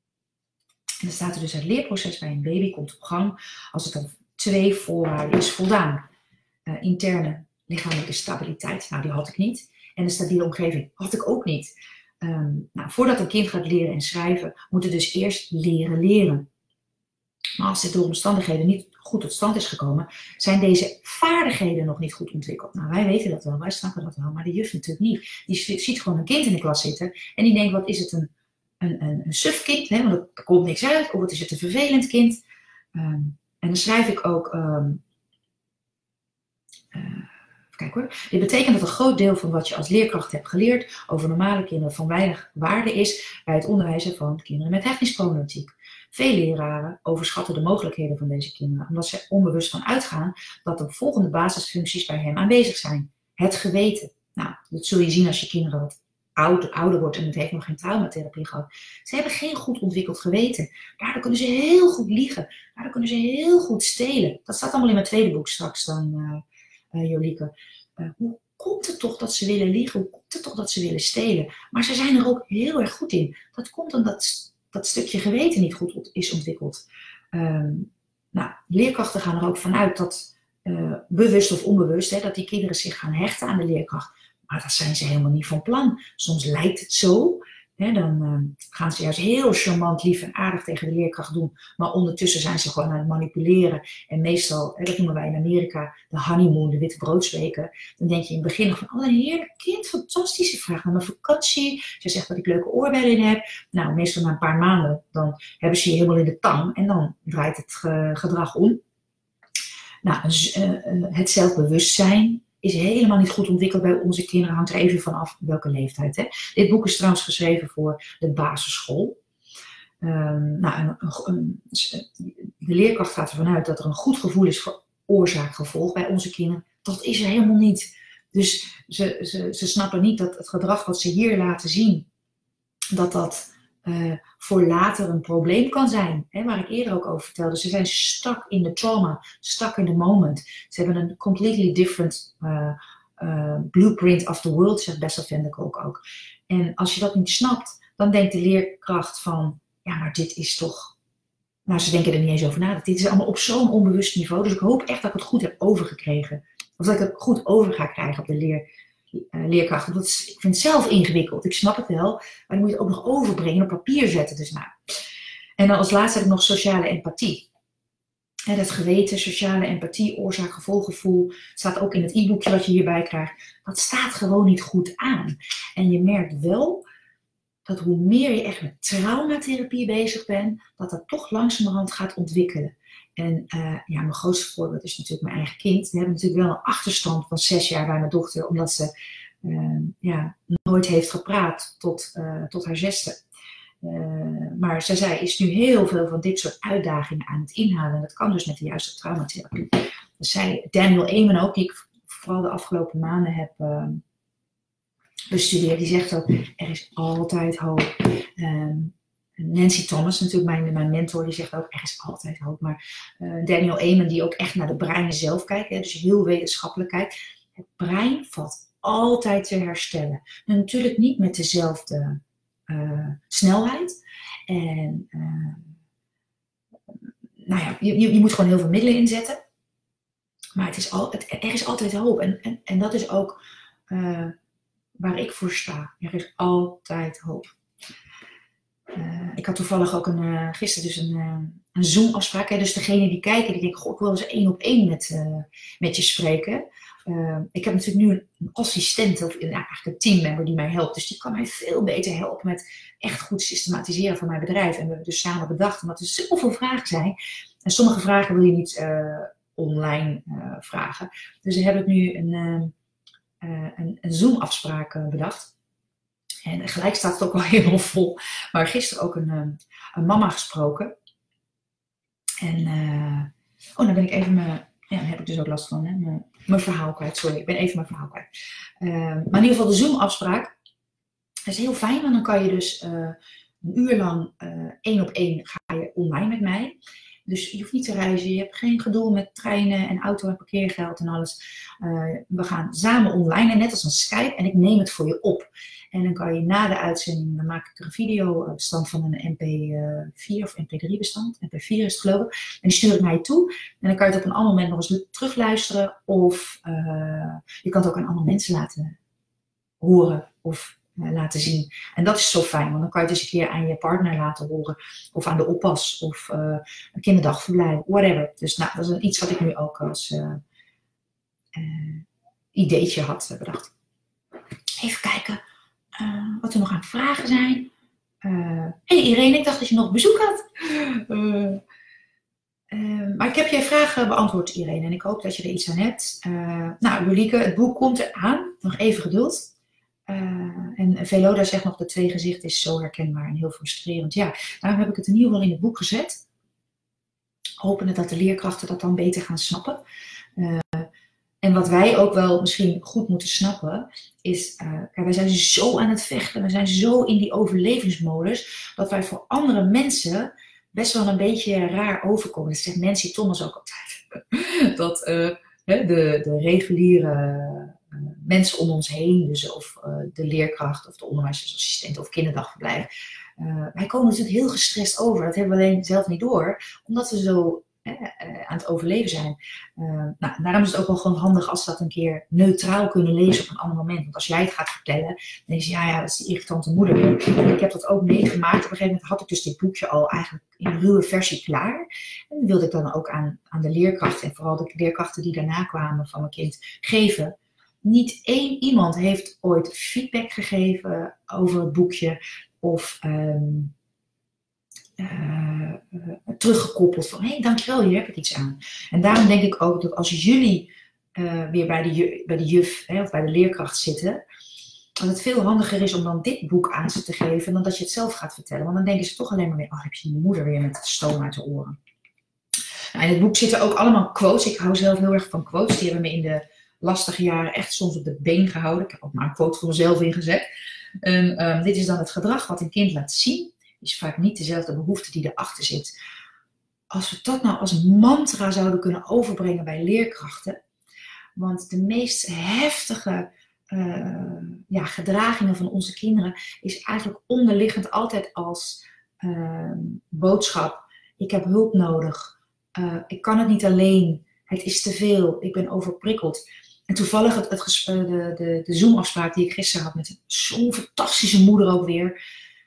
En dan staat er dus het leerproces bij een baby komt op gang als het aan 2 voorwaarden is voldaan. Interne lichamelijke stabiliteit, nou die had ik niet. En een stabiele omgeving had ik ook niet. Voordat een kind gaat leren en schrijven, moet het dus eerst leren. Maar als dit door omstandigheden niet goed tot stand is gekomen, zijn deze vaardigheden nog niet goed ontwikkeld. Nou, wij weten dat wel, wij snappen dat wel, maar de juf natuurlijk niet. Die ziet gewoon een kind in de klas zitten en die denkt, wat is het een suf kind, hè? Want er komt niks uit, of wat is het een vervelend kind. En dan schrijf ik ook, kijk hoor. Dit betekent dat een groot deel van wat je als leerkracht hebt geleerd over normale kinderen van weinig waarde is bij het onderwijzen van kinderen met hechtingsproblematiek. Veel leraren overschatten de mogelijkheden van deze kinderen, omdat ze onbewust van uitgaan dat de volgende basisfuncties bij hen aanwezig zijn. Het geweten. Nou, dat zul je zien als je kinderen wat ouder wordt en het heeft nog geen traumatherapie gehad. Ze hebben geen goed ontwikkeld geweten. Daardoor kunnen ze heel goed liegen. Daardoor kunnen ze heel goed stelen. Dat staat allemaal in mijn tweede boek straks dan, Jolieke. Hoe komt het toch dat ze willen liegen? Hoe komt het toch dat ze willen stelen? Maar ze zijn er ook heel erg goed in. Dat komt omdat dat stukje geweten niet goed is ontwikkeld. Leerkrachten gaan er ook vanuit dat, bewust of onbewust, dat die kinderen zich gaan hechten aan de leerkracht. Maar dat zijn ze helemaal niet van plan. Soms lijkt het zo. Dan gaan ze juist heel charmant, lief en aardig tegen de leerkracht doen. Maar ondertussen zijn ze gewoon aan het manipuleren. En meestal, dat noemen wij in Amerika de honeymoon, de witte broodsweken. Dan denk je in het begin nog van, oh een heerlijk kind, fantastische vraag naar mijn vakantie. Ze zegt dat ik leuke oorbellen in heb. Nou, meestal na een paar maanden, dan hebben ze je helemaal in de tang. En dan draait het gedrag om. Nou, het zelfbewustzijn is helemaal niet goed ontwikkeld bij onze kinderen. Hangt er even vanaf welke leeftijd. Hè? Dit boek is trouwens geschreven voor de basisschool. De leerkracht gaat ervan uit dat er een goed gevoel is voor oorzaak-gevolg bij onze kinderen. Dat is er helemaal niet. Dus ze snappen niet dat het gedrag wat ze hier laten zien, dat voor later een probleem kan zijn. Hè, waar ik eerder ook over vertelde. Ze zijn stuck in the trauma, stuck in the moment. Ze hebben een completely different blueprint of the world, zegt Bessel van der Kolk ook. En als je dat niet snapt, dan denkt de leerkracht van, ja, maar dit is toch... Nou, ze denken er niet eens over na. Dit is allemaal op zo'n onbewust niveau. Dus ik hoop echt dat ik het goed heb overgekregen. Of dat ik het goed over ga krijgen op de leerkracht. Want ik vind het zelf ingewikkeld. Ik snap het wel. Maar dan moet je het ook nog overbrengen, op papier zetten. Dus nou. En dan als laatste heb ik nog sociale empathie. En dat geweten, sociale empathie, oorzaak, gevolggevoel. Staat ook in het e-boekje wat je hierbij krijgt. Dat staat gewoon niet goed aan. En je merkt wel dat hoe meer je echt met traumatherapie bezig bent, dat toch langzamerhand gaat ontwikkelen. En mijn grootste voorbeeld is natuurlijk mijn eigen kind. We hebben natuurlijk wel een achterstand van 6 jaar bij mijn dochter, omdat ze nooit heeft gepraat tot haar 6e. Maar zij is nu heel veel van dit soort uitdagingen aan het inhalen. En dat kan dus met de juiste traumatherapie. Dus Daniel Amen ook, die ik vooral de afgelopen maanden heb bestudeerd, die zegt ook, er is altijd hoop. Nancy Thomas, natuurlijk mijn mentor, die zegt ook, er is altijd hoop. Maar Daniel Amen, die ook echt naar de brein zelf kijkt, dus heel wetenschappelijk kijkt. Het brein valt altijd te herstellen. En natuurlijk niet met dezelfde snelheid. En je moet gewoon heel veel middelen inzetten. Maar er is altijd hoop. En dat is ook waar ik voor sta. Er is altijd hoop. Ik had toevallig ook gisteren dus een Zoom-afspraak. Hè? Dus degene die kijken, die denken, goh, ik wil eens 1-op-1 met je spreken. Ik heb natuurlijk nu een assistent, of eigenlijk een teammember die mij helpt. Dus die kan mij veel beter helpen met echt goed systematiseren van mijn bedrijf. En we hebben dus samen bedacht, omdat er zoveel vragen zijn. En sommige vragen wil je niet online vragen. Dus we hebben nu een Zoom-afspraak bedacht. En gelijk staat het ook al helemaal vol. Maar gisteren ook een mama gesproken. En dan ben ik even daar heb ik dus ook last van, hè? Mijn verhaal kwijt. Sorry, ik ben even mijn verhaal kwijt. Maar in ieder geval de Zoom-afspraak. Dat is heel fijn, want dan kan je dus een uur lang 1-op-1 ga je online met mij. Dus je hoeft niet te reizen, je hebt geen gedoe met treinen en auto en parkeergeld en alles. We gaan samen online, en net als een Skype, en ik neem het voor je op. En dan kan je na de uitzending, dan maak ik er een video bestand van een MP4 of MP3 bestand. MP4 is het geloof ik. En die stuur ik naar je toe. En dan kan je het op een ander moment nog eens terugluisteren. Of je kan het ook aan andere mensen laten horen of laten zien. En dat is zo fijn, want dan kan je het eens een keer aan je partner laten horen. Of aan de oppas, of een kinderdagverblijf, whatever. Dus dat is iets wat ik nu ook als ideetje had bedacht. Even kijken wat er nog aan vragen zijn. Hey Irene, ik dacht dat je nog bezoek had. Maar ik heb je vragen beantwoord, Irene. En ik hoop dat je er iets aan hebt. Jolieke, het boek komt eraan. Nog even geduld. En Veloda zegt nog, de 2 gezichten is zo herkenbaar en heel frustrerend. Ja, daarom heb ik het in ieder geval in het boek gezet. Hopende dat de leerkrachten dat dan beter gaan snappen. En wat wij ook wel misschien goed moeten snappen, is, wij zijn zo aan het vechten, we zijn zo in die overlevingsmodus, dat wij voor andere mensen best wel een beetje raar overkomen. Dat zegt Nancy Thomas ook altijd. Dat de reguliere mensen om ons heen, dus of de leerkracht of de onderwijsassistent of kinderdagverblijf, wij komen natuurlijk heel gestrest over. Dat hebben we alleen zelf niet door, omdat we zo aan het overleven zijn. Daarom is het ook wel gewoon handig als we dat een keer neutraal kunnen lezen op een ander moment. Want als jij het gaat vertellen, dan is dat is die irritante moeder. Ik heb dat ook meegemaakt. Op een gegeven moment had ik dus dit boekje al eigenlijk in een ruwe versie klaar. En dat wilde ik dan ook aan de leerkrachten, en vooral de leerkrachten die daarna kwamen van mijn kind, geven. Niet één iemand heeft ooit feedback gegeven over het boekje of teruggekoppeld van, hé, dankjewel, hier heb ik iets aan. En daarom denk ik ook dat als jullie weer bij de juf of bij de leerkracht zitten. Dat het veel handiger is om dan dit boek aan ze te geven dan dat je het zelf gaat vertellen. Want dan denken ze toch alleen maar weer, oh, heb je die moeder weer met stoom uit de oren. Nou, in het boek zitten ook allemaal quotes. Ik hou zelf heel erg van quotes. Die hebben me in de lastige jaren echt soms op de been gehouden. Ik heb ook maar een quote voor mezelf ingezet. En dit is dan het gedrag wat een kind laat zien. Is vaak niet dezelfde behoefte die erachter zit. Als we dat nou als mantra zouden kunnen overbrengen bij leerkrachten. Want de meest heftige gedragingen van onze kinderen is eigenlijk onderliggend altijd als boodschap. Ik heb hulp nodig. Ik kan het niet alleen. Het is te veel. Ik ben overprikkeld. En toevallig de Zoom-afspraak die ik gisteren had met zo'n fantastische moeder ook weer.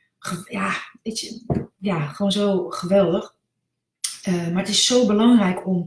Gewoon zo geweldig. Maar het is zo belangrijk om...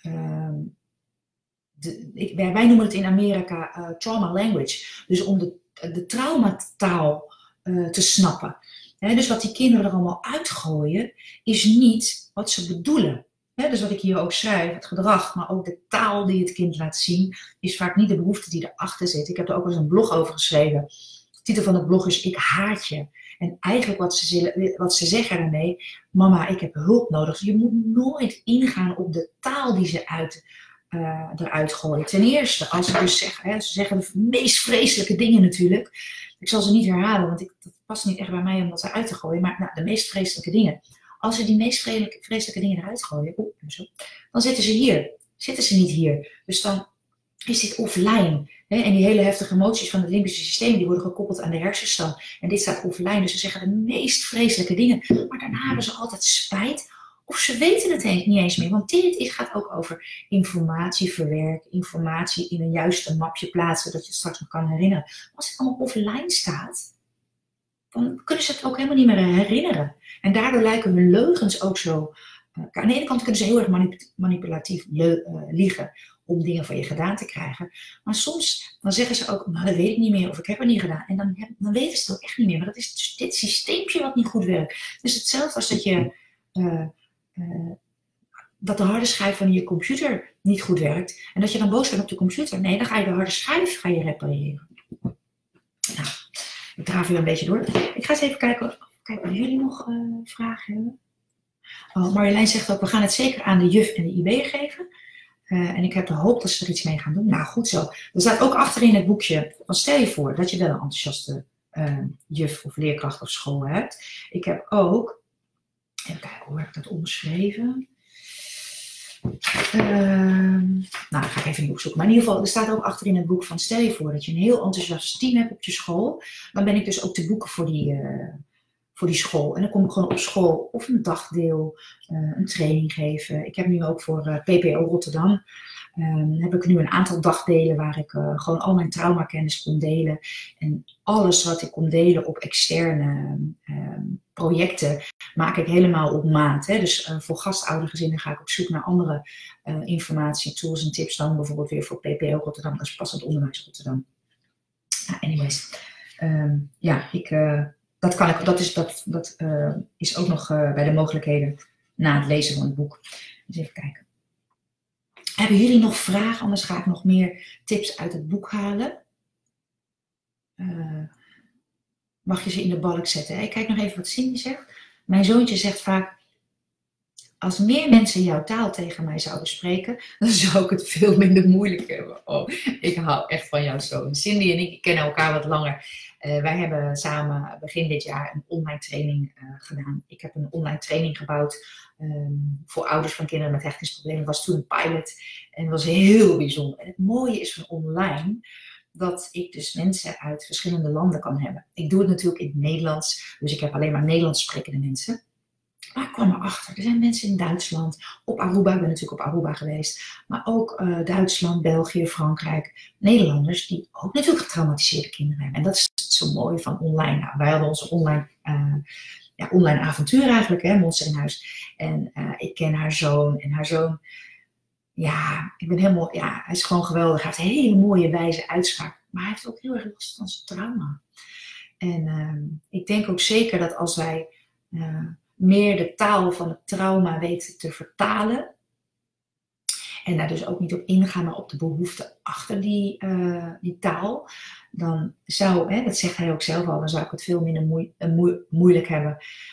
wij noemen het in Amerika trauma language. Dus om de traumataal te snappen. Dus wat die kinderen er allemaal uitgooien, is niet wat ze bedoelen. Dus wat ik hier ook schrijf, het gedrag, maar ook de taal die het kind laat zien, is vaak niet de behoefte die erachter zit. Ik heb er ook wel eens een blog over geschreven. De titel van het blog is Ik haat je. En eigenlijk wat ze zeggen daarmee, mama, ik heb hulp nodig. Je moet nooit ingaan op de taal die ze eruit gooien. Ten eerste, als ze dus zeggen, ze zeggen de meest vreselijke dingen natuurlijk. Ik zal ze niet herhalen, want dat past niet echt bij mij om dat eruit te gooien. Maar de meest vreselijke dingen. Als ze die meest vreselijke dingen eruit gooien, dan zitten ze hier. Zitten ze niet hier. Dus dan is dit offline. En die hele heftige emoties van het limbische systeem, die worden gekoppeld aan de hersenstam. En dit staat offline, dus ze zeggen de meest vreselijke dingen. Maar daarna hebben ze altijd spijt. Of ze weten het niet eens meer. Want dit gaat ook over informatie verwerken, informatie in een juiste mapje plaatsen, dat je het straks nog kan herinneren. Maar als het allemaal offline staat, dan kunnen ze het ook helemaal niet meer herinneren. En daardoor lijken hun leugens ook zo... aan de ene kant kunnen ze heel erg manipulatief liegen om dingen van je gedaan te krijgen. Maar soms dan zeggen ze ook, nou dat weet ik niet meer of ik heb het niet gedaan. En dan weten ze het ook echt niet meer. Maar dat is dus dit systeempje wat niet goed werkt. Het is hetzelfde als dat je... dat de harde schijf van je computer niet goed werkt. En dat je dan boos bent op de computer. Nee, dan ga je de harde schijf repareren. Nou, ik draaf weer een beetje door. Ik ga eens even kijken of jullie nog vragen hebben. Oh, Marjolein zegt ook, we gaan het zeker aan de juf en de IB geven. En ik heb de hoop dat ze er iets mee gaan doen. Nou, goed zo. Er staat ook achterin het boekje, van stel je voor dat je wel een enthousiaste juf of leerkracht of school hebt. Ik heb ook, even kijken, hoe heb ik dat omschreven? Nou, dat ga ik even niet opzoeken. Maar in ieder geval, er staat ook achterin het boek van stel je voor dat je een heel enthousiast team hebt op je school. Dan ben ik dus ook te boeken voor die school. En dan kom ik gewoon op school of een dagdeel, een training geven. Ik heb nu ook voor PPO Rotterdam, heb ik nu een aantal dagdelen waar ik gewoon al mijn traumakennis kon delen. En alles wat ik kon delen op externe projecten maak ik helemaal op maat. Dus voor gastoudergezinnen ga ik op zoek naar andere informatie, tools en tips dan bijvoorbeeld weer voor PPO Rotterdam, dat is passend onderwijs Rotterdam. Anyways, dat is ook nog bij de mogelijkheden na het lezen van het boek. Dus even kijken. Hebben jullie nog vragen? Anders ga ik nog meer tips uit het boek halen. Mag je ze in de balk zetten? Ik kijk nog even wat Cindy zegt. Mijn zoontje zegt vaak, als meer mensen jouw taal tegen mij zouden spreken, dan zou ik het veel minder moeilijk hebben. Oh, ik hou echt van jouw zoon. Cindy en ik kennen elkaar wat langer. Wij hebben samen begin dit jaar een online training gedaan. Ik heb een online training gebouwd voor ouders van kinderen met hechtingsproblemen. Het was toen een pilot en het was heel bijzonder. En het mooie is van online dat ik dus mensen uit verschillende landen kan hebben. Ik doe het natuurlijk in het Nederlands, dus ik heb alleen maar Nederlands sprekende mensen. Maar ik kwam erachter, er zijn mensen in Duitsland, op Aruba, ik ben natuurlijk op Aruba geweest, maar ook Duitsland, België, Frankrijk, Nederlanders die ook natuurlijk getraumatiseerde kinderen hebben. En dat is zo mooi van online. Nou, wij hadden onze online avontuur eigenlijk, Monster in huis. En ik ken haar zoon en haar zoon, ja, hij is gewoon geweldig. Hij heeft een hele mooie wijze uitspraak, maar hij heeft ook heel erg last van zijn trauma. En ik denk ook zeker dat als wij meer de taal van het trauma weten te vertalen en daar dus ook niet op ingaan, maar op de behoefte achter die taal, dan zou, hè, dat zegt hij ook zelf al, dan zou ik het veel minder moeilijk hebben.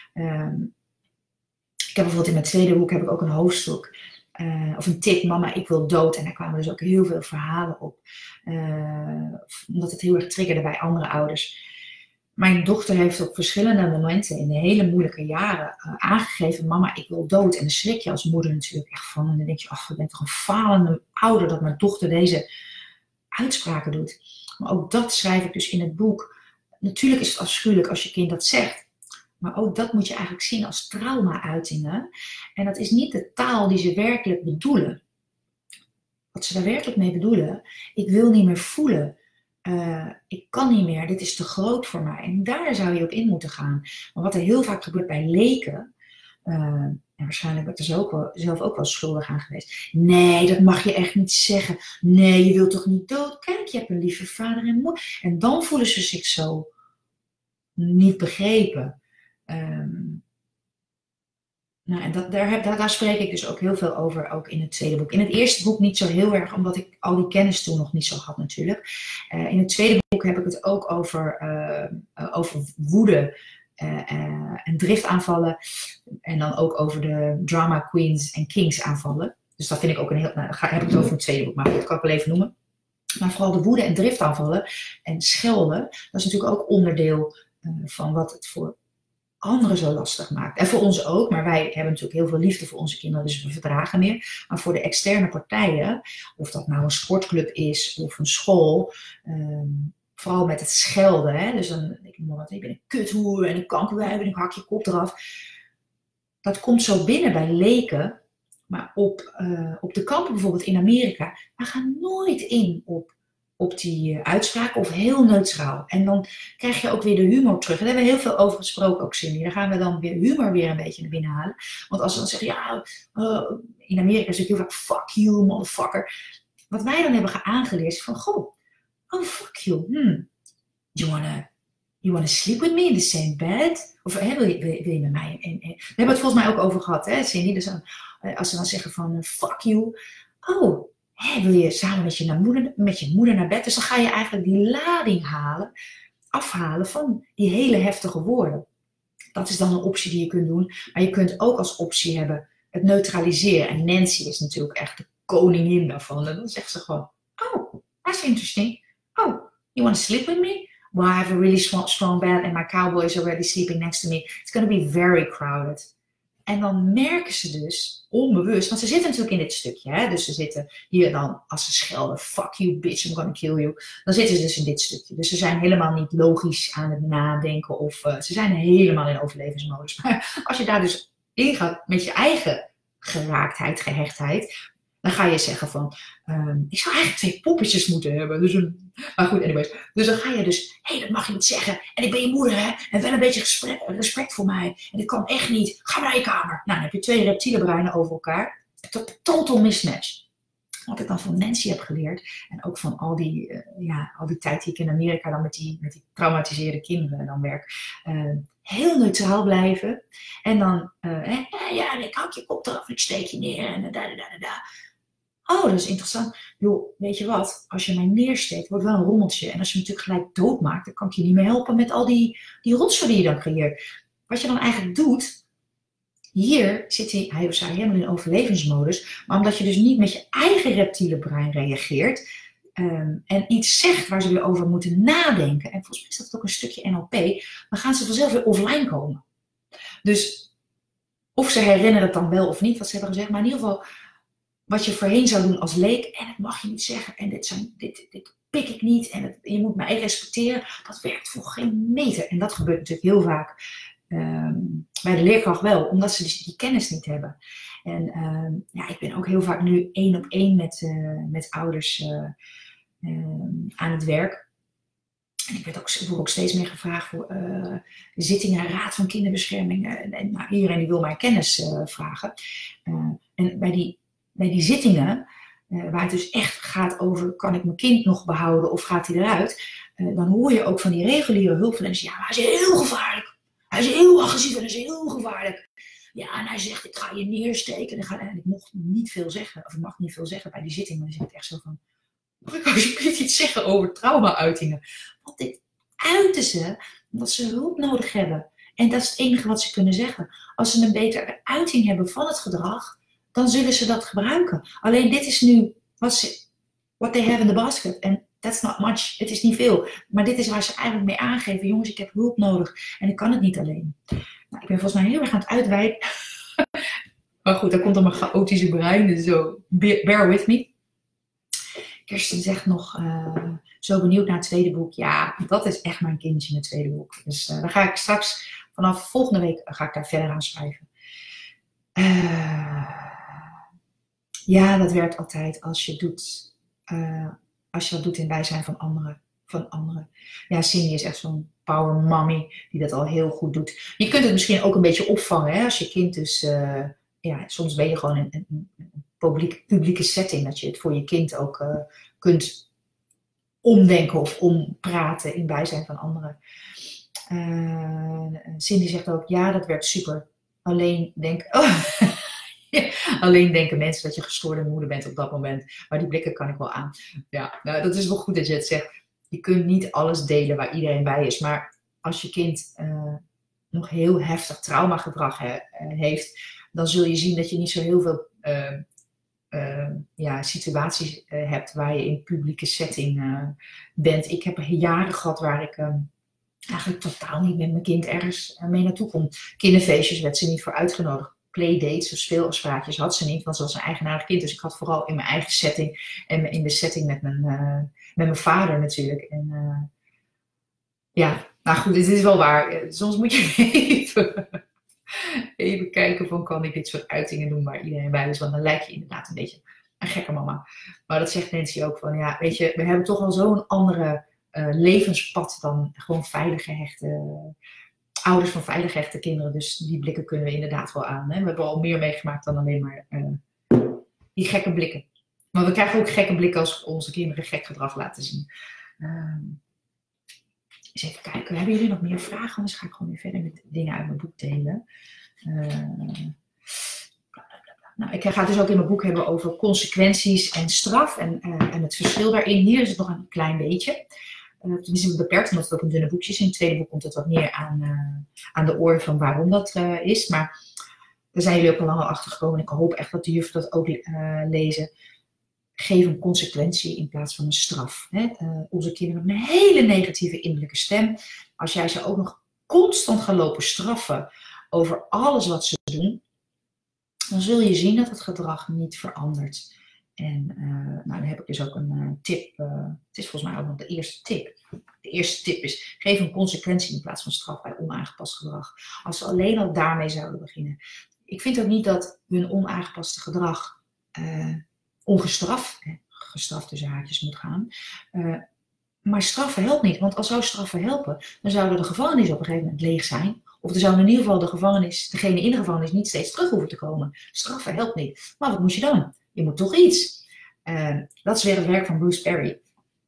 Ik heb bijvoorbeeld in mijn tweede boek heb ik ook een hoofdstuk, of een tip, mama, ik wil dood. En daar kwamen dus ook heel veel verhalen op. Omdat het heel erg triggerde bij andere ouders. Mijn dochter heeft op verschillende momenten in de hele moeilijke jaren aangegeven, mama, ik wil dood. En dan schrik je als moeder natuurlijk echt van. En dan denk je, ach, ik ben toch een falende ouder dat mijn dochter deze uitspraken doet. Maar ook dat schrijf ik dus in het boek. Natuurlijk is het afschuwelijk als je kind dat zegt. Maar ook dat moet je eigenlijk zien als trauma-uitingen. En dat is niet de taal die ze werkelijk bedoelen. Wat ze daar werkelijk mee bedoelen. Ik wil niet meer voelen. Ik kan niet meer. Dit is te groot voor mij. En daar zou je op in moeten gaan. Maar wat er heel vaak gebeurt bij leken. En waarschijnlijk ben ik er zelf ook wel schuldig aan geweest. Nee, dat mag je echt niet zeggen. Nee, je wilt toch niet dood? Kijk, je hebt een lieve vader en moeder. En dan voelen ze zich zo niet begrepen. Nou, en daar spreek ik dus ook heel veel over, ook in het tweede boek. In het eerste boek niet zo heel erg, omdat ik al die kennis toen nog niet zo had natuurlijk. In het tweede boek heb ik het ook over woede en driftaanvallen. En dan ook over de drama queens en kings aanvallen. Dus dat vind ik ook een heel... Nou, dan heb ik het over het tweede boek, maar dat kan ik wel even noemen. Maar vooral de woede en driftaanvallen en schelden, dat is natuurlijk ook onderdeel van wat het voor anderen zo lastig maakt. En voor ons ook, maar wij hebben natuurlijk heel veel liefde voor onze kinderen, dus we verdragen meer. Maar voor de externe partijen, of dat nou een sportclub is of een school, vooral met het schelden, hè? Dus dan denk ik, ik ben een kuthoer en een kankerwijf en ik hak je kop eraf. Dat komt zo binnen bij leken, maar op de kampen bijvoorbeeld in Amerika, we gaan nooit in op die uitspraak of heel neutraal. En dan krijg je ook weer de humor terug. En daar hebben we heel veel over gesproken ook, Cindy. Daar gaan we dan weer humor weer een beetje naar binnen halen. Want als we dan zeggen, ja, in Amerika is het heel vaak, fuck you, motherfucker. Wat wij dan hebben aangeleerd is van, goh, oh, fuck you. You wanna sleep with me in the same bed? Of wil je met mij? We hebben het volgens mij ook over gehad, hè, Cindy? Dus als ze dan zeggen van, fuck you. Oh, wil je samen met je moeder naar bed? Dus dan ga je eigenlijk die lading afhalen van die hele heftige woorden. Dat is dan een optie die je kunt doen. Maar je kunt ook als optie hebben het neutraliseren. En Nancy is natuurlijk echt de koningin daarvan. En dan zegt ze gewoon, oh, that's interesting. Oh, you want to sleep with me? Well, I have a really strong bed and my cowboy is already sleeping next to me. It's going to be very crowded. En dan merken ze dus onbewust, want ze zitten natuurlijk in dit stukje, hè? Dus ze zitten hier dan, als ze schelden, fuck you bitch, I'm gonna kill you. Dan zitten ze dus in dit stukje. Dus ze zijn helemaal niet logisch aan het nadenken of ze zijn helemaal in overlevingsmodus. Maar als je daar dus in gaat met je eigen geraaktheid, gehechtheid, dan ga je zeggen van, ik zou eigenlijk 2 poppetjes moeten hebben. Dus maar goed, anyways. Dus dan ga je dus, dat mag je niet zeggen. En ik ben je moeder, hè. En wel een beetje respect voor mij. En dit kan echt niet. Ga maar naar je kamer. Nou, dan heb je 2 reptiele breinen over elkaar. Total mismatch. Wat ik dan van Nancy heb geleerd. En ook van al die tijd die ik in Amerika dan met die traumatiseerde kinderen dan werk. Heel neutraal blijven. En dan, ik hak je kop eraf en ik steek je neer. En Oh, dat is interessant. Joh, weet je wat? Als je mij neersteekt, wordt wel een rommeltje. En als je me natuurlijk gelijk doodmaakt, dan kan ik je niet meer helpen met al die rotzooi die je dan creëert. Wat je dan eigenlijk doet, hier zit hij of zij helemaal in overlevingsmodus. Maar omdat je dus niet met je eigen reptiele brein reageert en iets zegt waar ze weer over moeten nadenken. En volgens mij is dat ook een stukje NLP. Dan gaan ze vanzelf weer offline komen. Dus of ze herinneren het dan wel of niet wat ze hebben gezegd. Maar in ieder geval, wat je voorheen zou doen als leek, en dat mag je niet zeggen, en dit pik ik niet, en je moet mij respecteren, dat werkt voor geen meter. En dat gebeurt natuurlijk heel vaak bij de leerkracht wel, omdat ze dus die kennis niet hebben. En ik ben ook heel vaak nu 1-op-1 met ouders aan het werk. En ik word ook steeds meer gevraagd voor zittingen, raad van kinderbescherming. En iedereen die wil mij kennis vragen. En bij die zittingen, waar het dus echt gaat over, kan ik mijn kind nog behouden of gaat hij eruit? Dan hoor je ook van die reguliere hulpverleners, ja, maar hij is heel gevaarlijk. Hij is heel agressief en hij is heel gevaarlijk. Ja, en hij zegt, ik ga je neersteken. En ik mocht niet veel zeggen, of ik mag niet veel zeggen bij die zitting. Maar dan zit ik echt zo van, mag ik alsjeblieft iets zeggen over trauma-uitingen? Want dit uiten ze omdat ze hulp nodig hebben. En dat is het enige wat ze kunnen zeggen. Als ze een betere uiting hebben van het gedrag, dan zullen ze dat gebruiken. Alleen dit is nu what they have in the basket. En that's not much. Het is niet veel. Maar dit is waar ze eigenlijk mee aangeven. Jongens, ik heb hulp nodig. En ik kan het niet alleen. Nou, ik ben volgens mij heel erg aan het uitweiden. Maar goed, dan komt dan mijn chaotische brein. Dus zo, bear with me. Kirsten zegt nog, zo benieuwd naar het tweede boek. Ja, dat is echt mijn kindje in het tweede boek. Dus dan ga ik straks, vanaf volgende week, ga ik daar verder aan schrijven. Ja, dat werkt altijd als je dat doet in bijzijn van anderen. Ja, Cindy is echt zo'n power mommy die dat al heel goed doet. Je kunt het misschien ook een beetje opvangen, hè, als je kind dus... ja, soms ben je gewoon in een publieke setting, dat je het voor je kind ook kunt omdenken of ompraten in bijzijn van anderen. Cindy zegt ook, ja, dat werkt super. Alleen denken mensen dat je gestoorde moeder bent op dat moment. Maar die blikken kan ik wel aan. Ja, nou, dat is wel goed dat je het zegt. Je kunt niet alles delen waar iedereen bij is. Maar als je kind nog heel heftig traumagedrag heeft, dan zul je zien dat je niet zo heel veel situaties hebt waar je in publieke setting bent. Ik heb jaren gehad waar ik eigenlijk totaal niet met mijn kind ergens mee naartoe kon. Kinderfeestjes werd ze niet voor uitgenodigd. Playdates of speelafspraakjes had ze niet, want ze was een eigenaardig kind. Dus ik had vooral in mijn eigen setting en in de setting met mijn vader natuurlijk. En ja, nou goed, het is wel waar. Soms moet je even kijken van, kan ik dit soort uitingen doen waar iedereen bij is? Want dan lijk je inderdaad een beetje een gekke mama. Maar dat zegt Nancy ook van, ja, weet je, we hebben toch al zo'n andere levenspad dan gewoon veilig gehechte ouders van veilig gehechte kinderen. Dus die blikken kunnen we inderdaad wel aan. Hè? We hebben al meer meegemaakt dan alleen maar die gekke blikken. Maar we krijgen ook gekke blikken als onze kinderen gek gedrag laten zien. Eens even kijken, hebben jullie nog meer vragen? Anders ga ik gewoon weer verder met dingen uit mijn boek delen. Nou, ik ga het dus ook in mijn boek hebben over consequenties en straf en het verschil daarin. Hier is het nog een klein beetje. Tenminste beperkt, omdat het ook een dunne boekje is. In het tweede boek komt het wat meer aan de oor van waarom dat is. Maar daar zijn jullie ook al lang achter gekomen. Ik hoop echt dat de juffen dat ook lezen. Geef een consequentie in plaats van een straf. Hè? Onze kinderen hebben een hele negatieve innerlijke stem. Als jij ze ook nog constant gaat lopen straffen over alles wat ze doen, dan zul je zien dat het gedrag niet verandert. En dan heb ik dus ook een tip. Het is volgens mij ook nog de eerste tip. De eerste tip is, geef een consequentie in plaats van straf bij onaangepast gedrag. Als we alleen al daarmee zouden beginnen. Ik vind ook niet dat hun onaangepaste gedrag ongestraft, gestraft tussen haakjes moet gaan. Maar straffen helpt niet. Want als zou straffen helpen, dan zouden de gevangenissen op een gegeven moment leeg zijn. Of er zou in ieder geval degene in de gevangenis niet steeds terug hoeven te komen. Straffen helpt niet. Maar wat moet je dan? Je moet toch iets. Dat is weer het werk van Bruce Perry.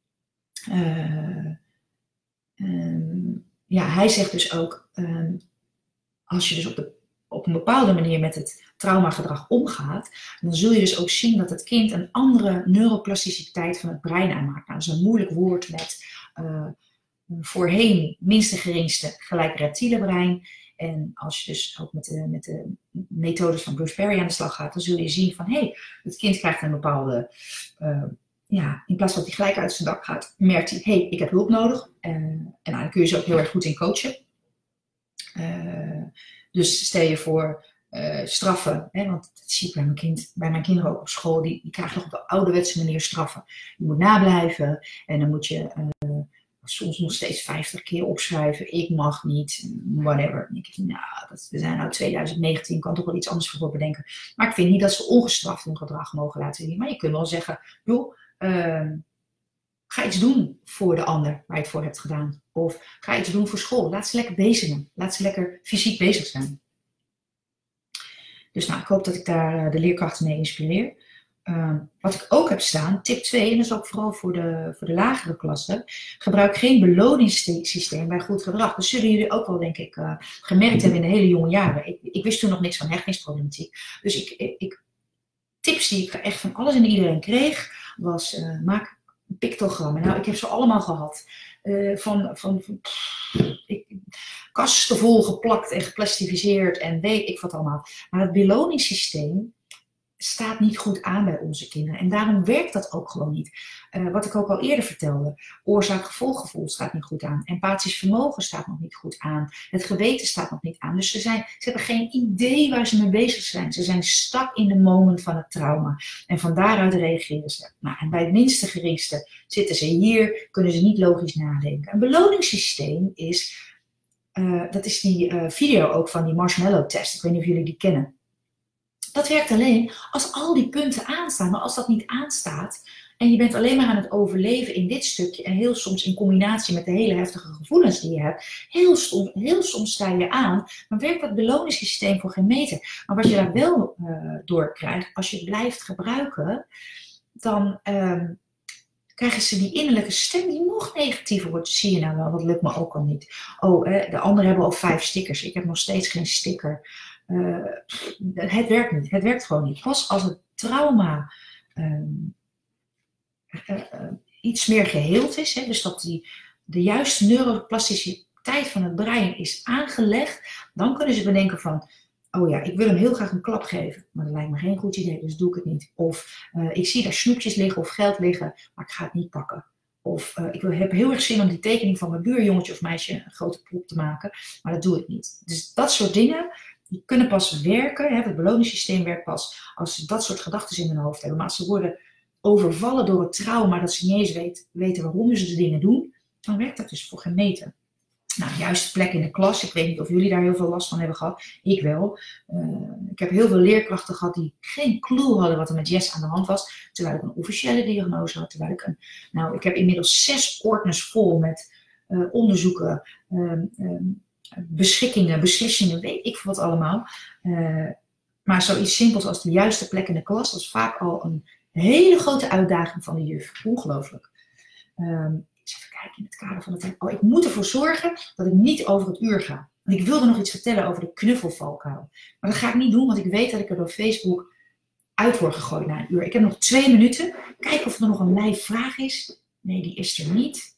Hij zegt dus ook, als je dus op een bepaalde manier met het traumagedrag omgaat, dan zul je dus ook zien dat het kind een andere neuroplasticiteit van het brein aanmaakt. Nou, dat is een moeilijk woord met voorheen minste geringste gelijk reptiele brein. En als je dus ook met de methodes van Bruce Perry aan de slag gaat, dan zul je zien van, het kind krijgt een bepaalde, in plaats van dat hij gelijk uit zijn dak gaat, merkt hij, ik heb hulp nodig. En dan kun je ze ook heel erg goed in coachen. Dus stel je voor straffen, want dat zie ik bij mijn kinderen ook op school, die krijgen nog op de ouderwetse manier straffen. Je moet nablijven en dan moet je soms nog steeds 50 keer opschrijven, ik mag niet, whatever. En ik denk, we zijn nou 2019, ik kan toch wel iets anders voor bedenken. Maar ik vind niet dat ze ongestraft hun gedrag mogen laten zien. Maar je kunt wel zeggen, joh, ga iets doen voor de ander waar je het voor hebt gedaan. Of ga iets doen voor school. Laat ze lekker bezig zijn. Laat ze lekker fysiek bezig zijn. Dus ik hoop dat ik daar de leerkrachten mee inspireer. Wat ik ook heb staan, tip 2, en dat is ook vooral voor de lagere klassen. Gebruik geen beloningssysteem bij goed gedrag. Dat zullen jullie ook wel, denk ik, gemerkt hebben in de hele jonge jaren. ik wist toen nog niks van hechtingsproblematiek. Dus tips die ik echt van alles en iedereen kreeg, was maak pictogrammen. Nou, ik heb ze allemaal gehad. Kasten vol geplakt en geplastificeerd en weet ik wat allemaal. Maar het beloningssysteem staat niet goed aan bij onze kinderen. En daarom werkt dat ook gewoon niet. Wat ik ook al eerder vertelde. Oorzaak-gevolggevoel staat niet goed aan. Empathisch vermogen staat nog niet goed aan. Het geweten staat nog niet aan. Dus ze hebben geen idee waar ze mee bezig zijn. Ze zijn stuck in de moment van het trauma. En van daaruit reageren ze. Nou, en bij het minste geringste zitten ze hier. Kunnen ze niet logisch nadenken. Een beloningssysteem is... dat is die video ook van die marshmallow test. Ik weet niet of jullie die kennen. Dat werkt alleen als al die punten aanstaan. Maar als dat niet aanstaat en je bent alleen maar aan het overleven in dit stukje en heel soms in combinatie met de hele heftige gevoelens die je hebt, heel soms sta je aan, dan werkt dat beloningssysteem voor geen meter. Maar wat je daar wel door krijgt, als je het blijft gebruiken, dan krijgen ze die innerlijke stem die nog negatiever wordt. Zie je nou wel, dat lukt me ook al niet. Oh, de anderen hebben al 5 stickers. Ik heb nog steeds geen sticker. Het werkt niet. Het werkt gewoon niet. Pas als het trauma iets meer geheeld is, dus dat de juiste neuroplasticiteit van het brein is aangelegd, dan kunnen ze bedenken van, oh ja, ik wil hem heel graag een klap geven, maar dat lijkt me geen goed idee, dus doe ik het niet. Of ik zie daar snoepjes liggen of geld liggen, maar ik ga het niet pakken. Of ik heb heel erg zin om die tekening van mijn buurjongetje of meisje een grote prop te maken, maar dat doe ik niet. Dus dat soort dingen, die kunnen pas werken, het beloningssysteem werkt pas als ze dat soort gedachten in hun hoofd hebben. Maar als ze worden overvallen door het trauma, dat ze niet eens weten waarom ze de dingen doen, dan werkt dat dus voor geen meter. Nou, juiste plek in de klas. Ik weet niet of jullie daar heel veel last van hebben gehad. Ik wel. Ik heb heel veel leerkrachten gehad die geen clue hadden wat er met Jess aan de hand was. Terwijl ik een officiële diagnose had. Terwijl ik heb inmiddels 6 ordners vol met onderzoeken, beschikkingen, beslissingen, weet ik veel wat allemaal. Maar zoiets simpels als de juiste plek in de klas, dat is vaak al een hele grote uitdaging van de juf. Ongelooflijk. Even kijken in het kader van het... Oh, ik moet ervoor zorgen dat ik niet over het uur ga. Want ik wilde nog iets vertellen over de knuffelvalkuil. Maar dat ga ik niet doen, want ik weet dat ik er door Facebook uit word gegooid na een uur. Ik heb nog 2 minuten. Kijken of er nog een live vraag is. Nee, die is er niet.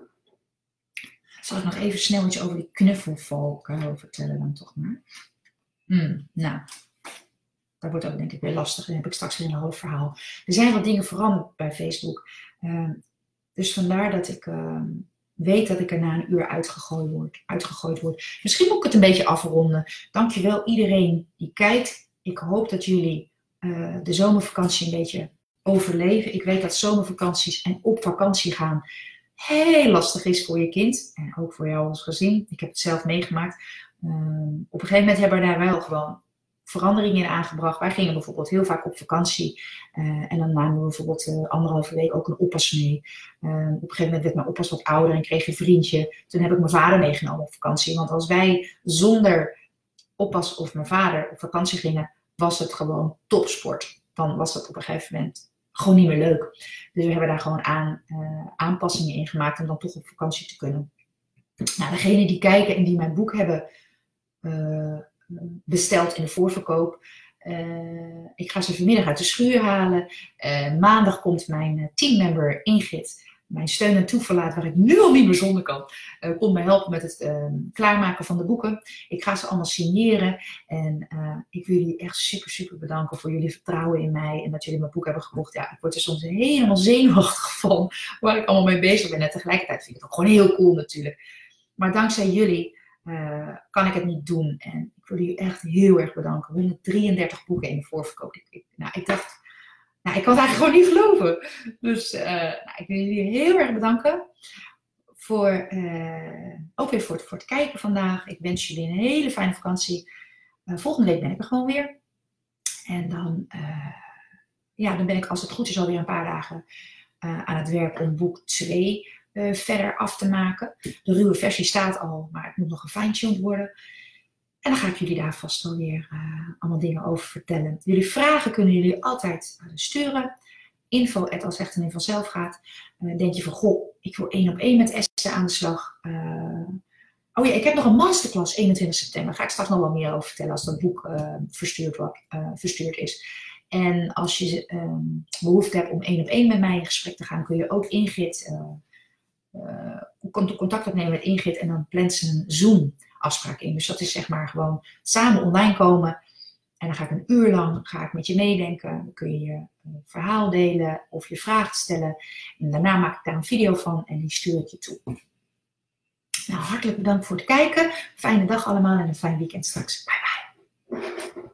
Zal ik nog even snel iets over die knuffelvalkuil vertellen dan toch maar. Nou, dat wordt ook denk ik weer lastig. Dan heb ik straks weer een half verhaal. Er zijn wat dingen veranderd bij Facebook. Dus vandaar dat ik weet dat ik er na een uur uitgegooid word. Misschien moet ik het een beetje afronden. Dankjewel iedereen die kijkt. Ik hoop dat jullie de zomervakantie een beetje overleven. Ik weet dat zomervakanties en op vakantie gaan heel lastig is voor je kind. En ook voor jou als gezin. Ik heb het zelf meegemaakt. Op een gegeven moment hebben we daar wel gewoon veranderingen in aangebracht. Wij gingen bijvoorbeeld heel vaak op vakantie. En dan namen we bijvoorbeeld 1,5 week ook een oppas mee. Op een gegeven moment werd mijn oppas wat ouder en kreeg een vriendje. Toen heb ik mijn vader meegenomen op vakantie. Want als wij zonder oppas of mijn vader op vakantie gingen, was het gewoon topsport. Dan was dat op een gegeven moment gewoon niet meer leuk. Dus we hebben daar gewoon aanpassingen in gemaakt om dan toch op vakantie te kunnen. Nou, degenen die kijken en die mijn boek hebben besteld in de voorverkoop. Ik ga ze vanmiddag uit de schuur halen. Maandag komt mijn teammember Ingrid, mijn steun en toeverlaat, waar ik nu al niet meer zonder kan, komt mij helpen met het klaarmaken van de boeken. Ik ga ze allemaal signeren. En ik wil jullie echt super, super bedanken voor jullie vertrouwen in mij. En dat jullie mijn boek hebben gekocht. Ja, ik word er soms helemaal zenuwachtig van waar ik allemaal mee bezig ben. En tegelijkertijd vind ik het ook gewoon heel cool natuurlijk. Maar dankzij jullie kan ik het niet doen. En ik wil jullie echt heel erg bedanken. We hebben 33 boeken in de voorverkoop. Ik dacht, ik kan het eigenlijk gewoon niet geloven. Dus ik wil jullie heel erg bedanken. Ook weer voor het kijken vandaag. Ik wens jullie een hele fijne vakantie. Volgende week ben ik er gewoon weer. En dan ben ik, als het goed is, alweer een paar dagen aan het werk om boek 2 verder af te maken. De ruwe versie staat al, maar het moet nog gefine-tuned worden. En dan ga ik jullie daar vast wel weer allemaal dingen over vertellen. Jullie vragen kunnen jullie altijd sturen. Info@als echt en vanzelf gaat. Denk je van, goh, ik wil 1-op-1 met Esther aan de slag. Oh ja, ik heb nog een masterclass 21 september. Daar ga ik straks nog wel meer over vertellen als dat boek verstuurd is. En als je behoefte hebt om 1-op-1 met mij in gesprek te gaan, kun je ook Ingrid contact opnemen met Ingrid en dan plant ze een Zoom afspraak in. Dus dat is zeg maar gewoon samen online komen. En dan ga ik een uur lang met je meedenken. Dan kun je je verhaal delen of je vragen stellen. En daarna maak ik daar een video van en die stuur ik je toe. Nou, hartelijk bedankt voor het kijken. Fijne dag allemaal en een fijn weekend straks. Bye bye.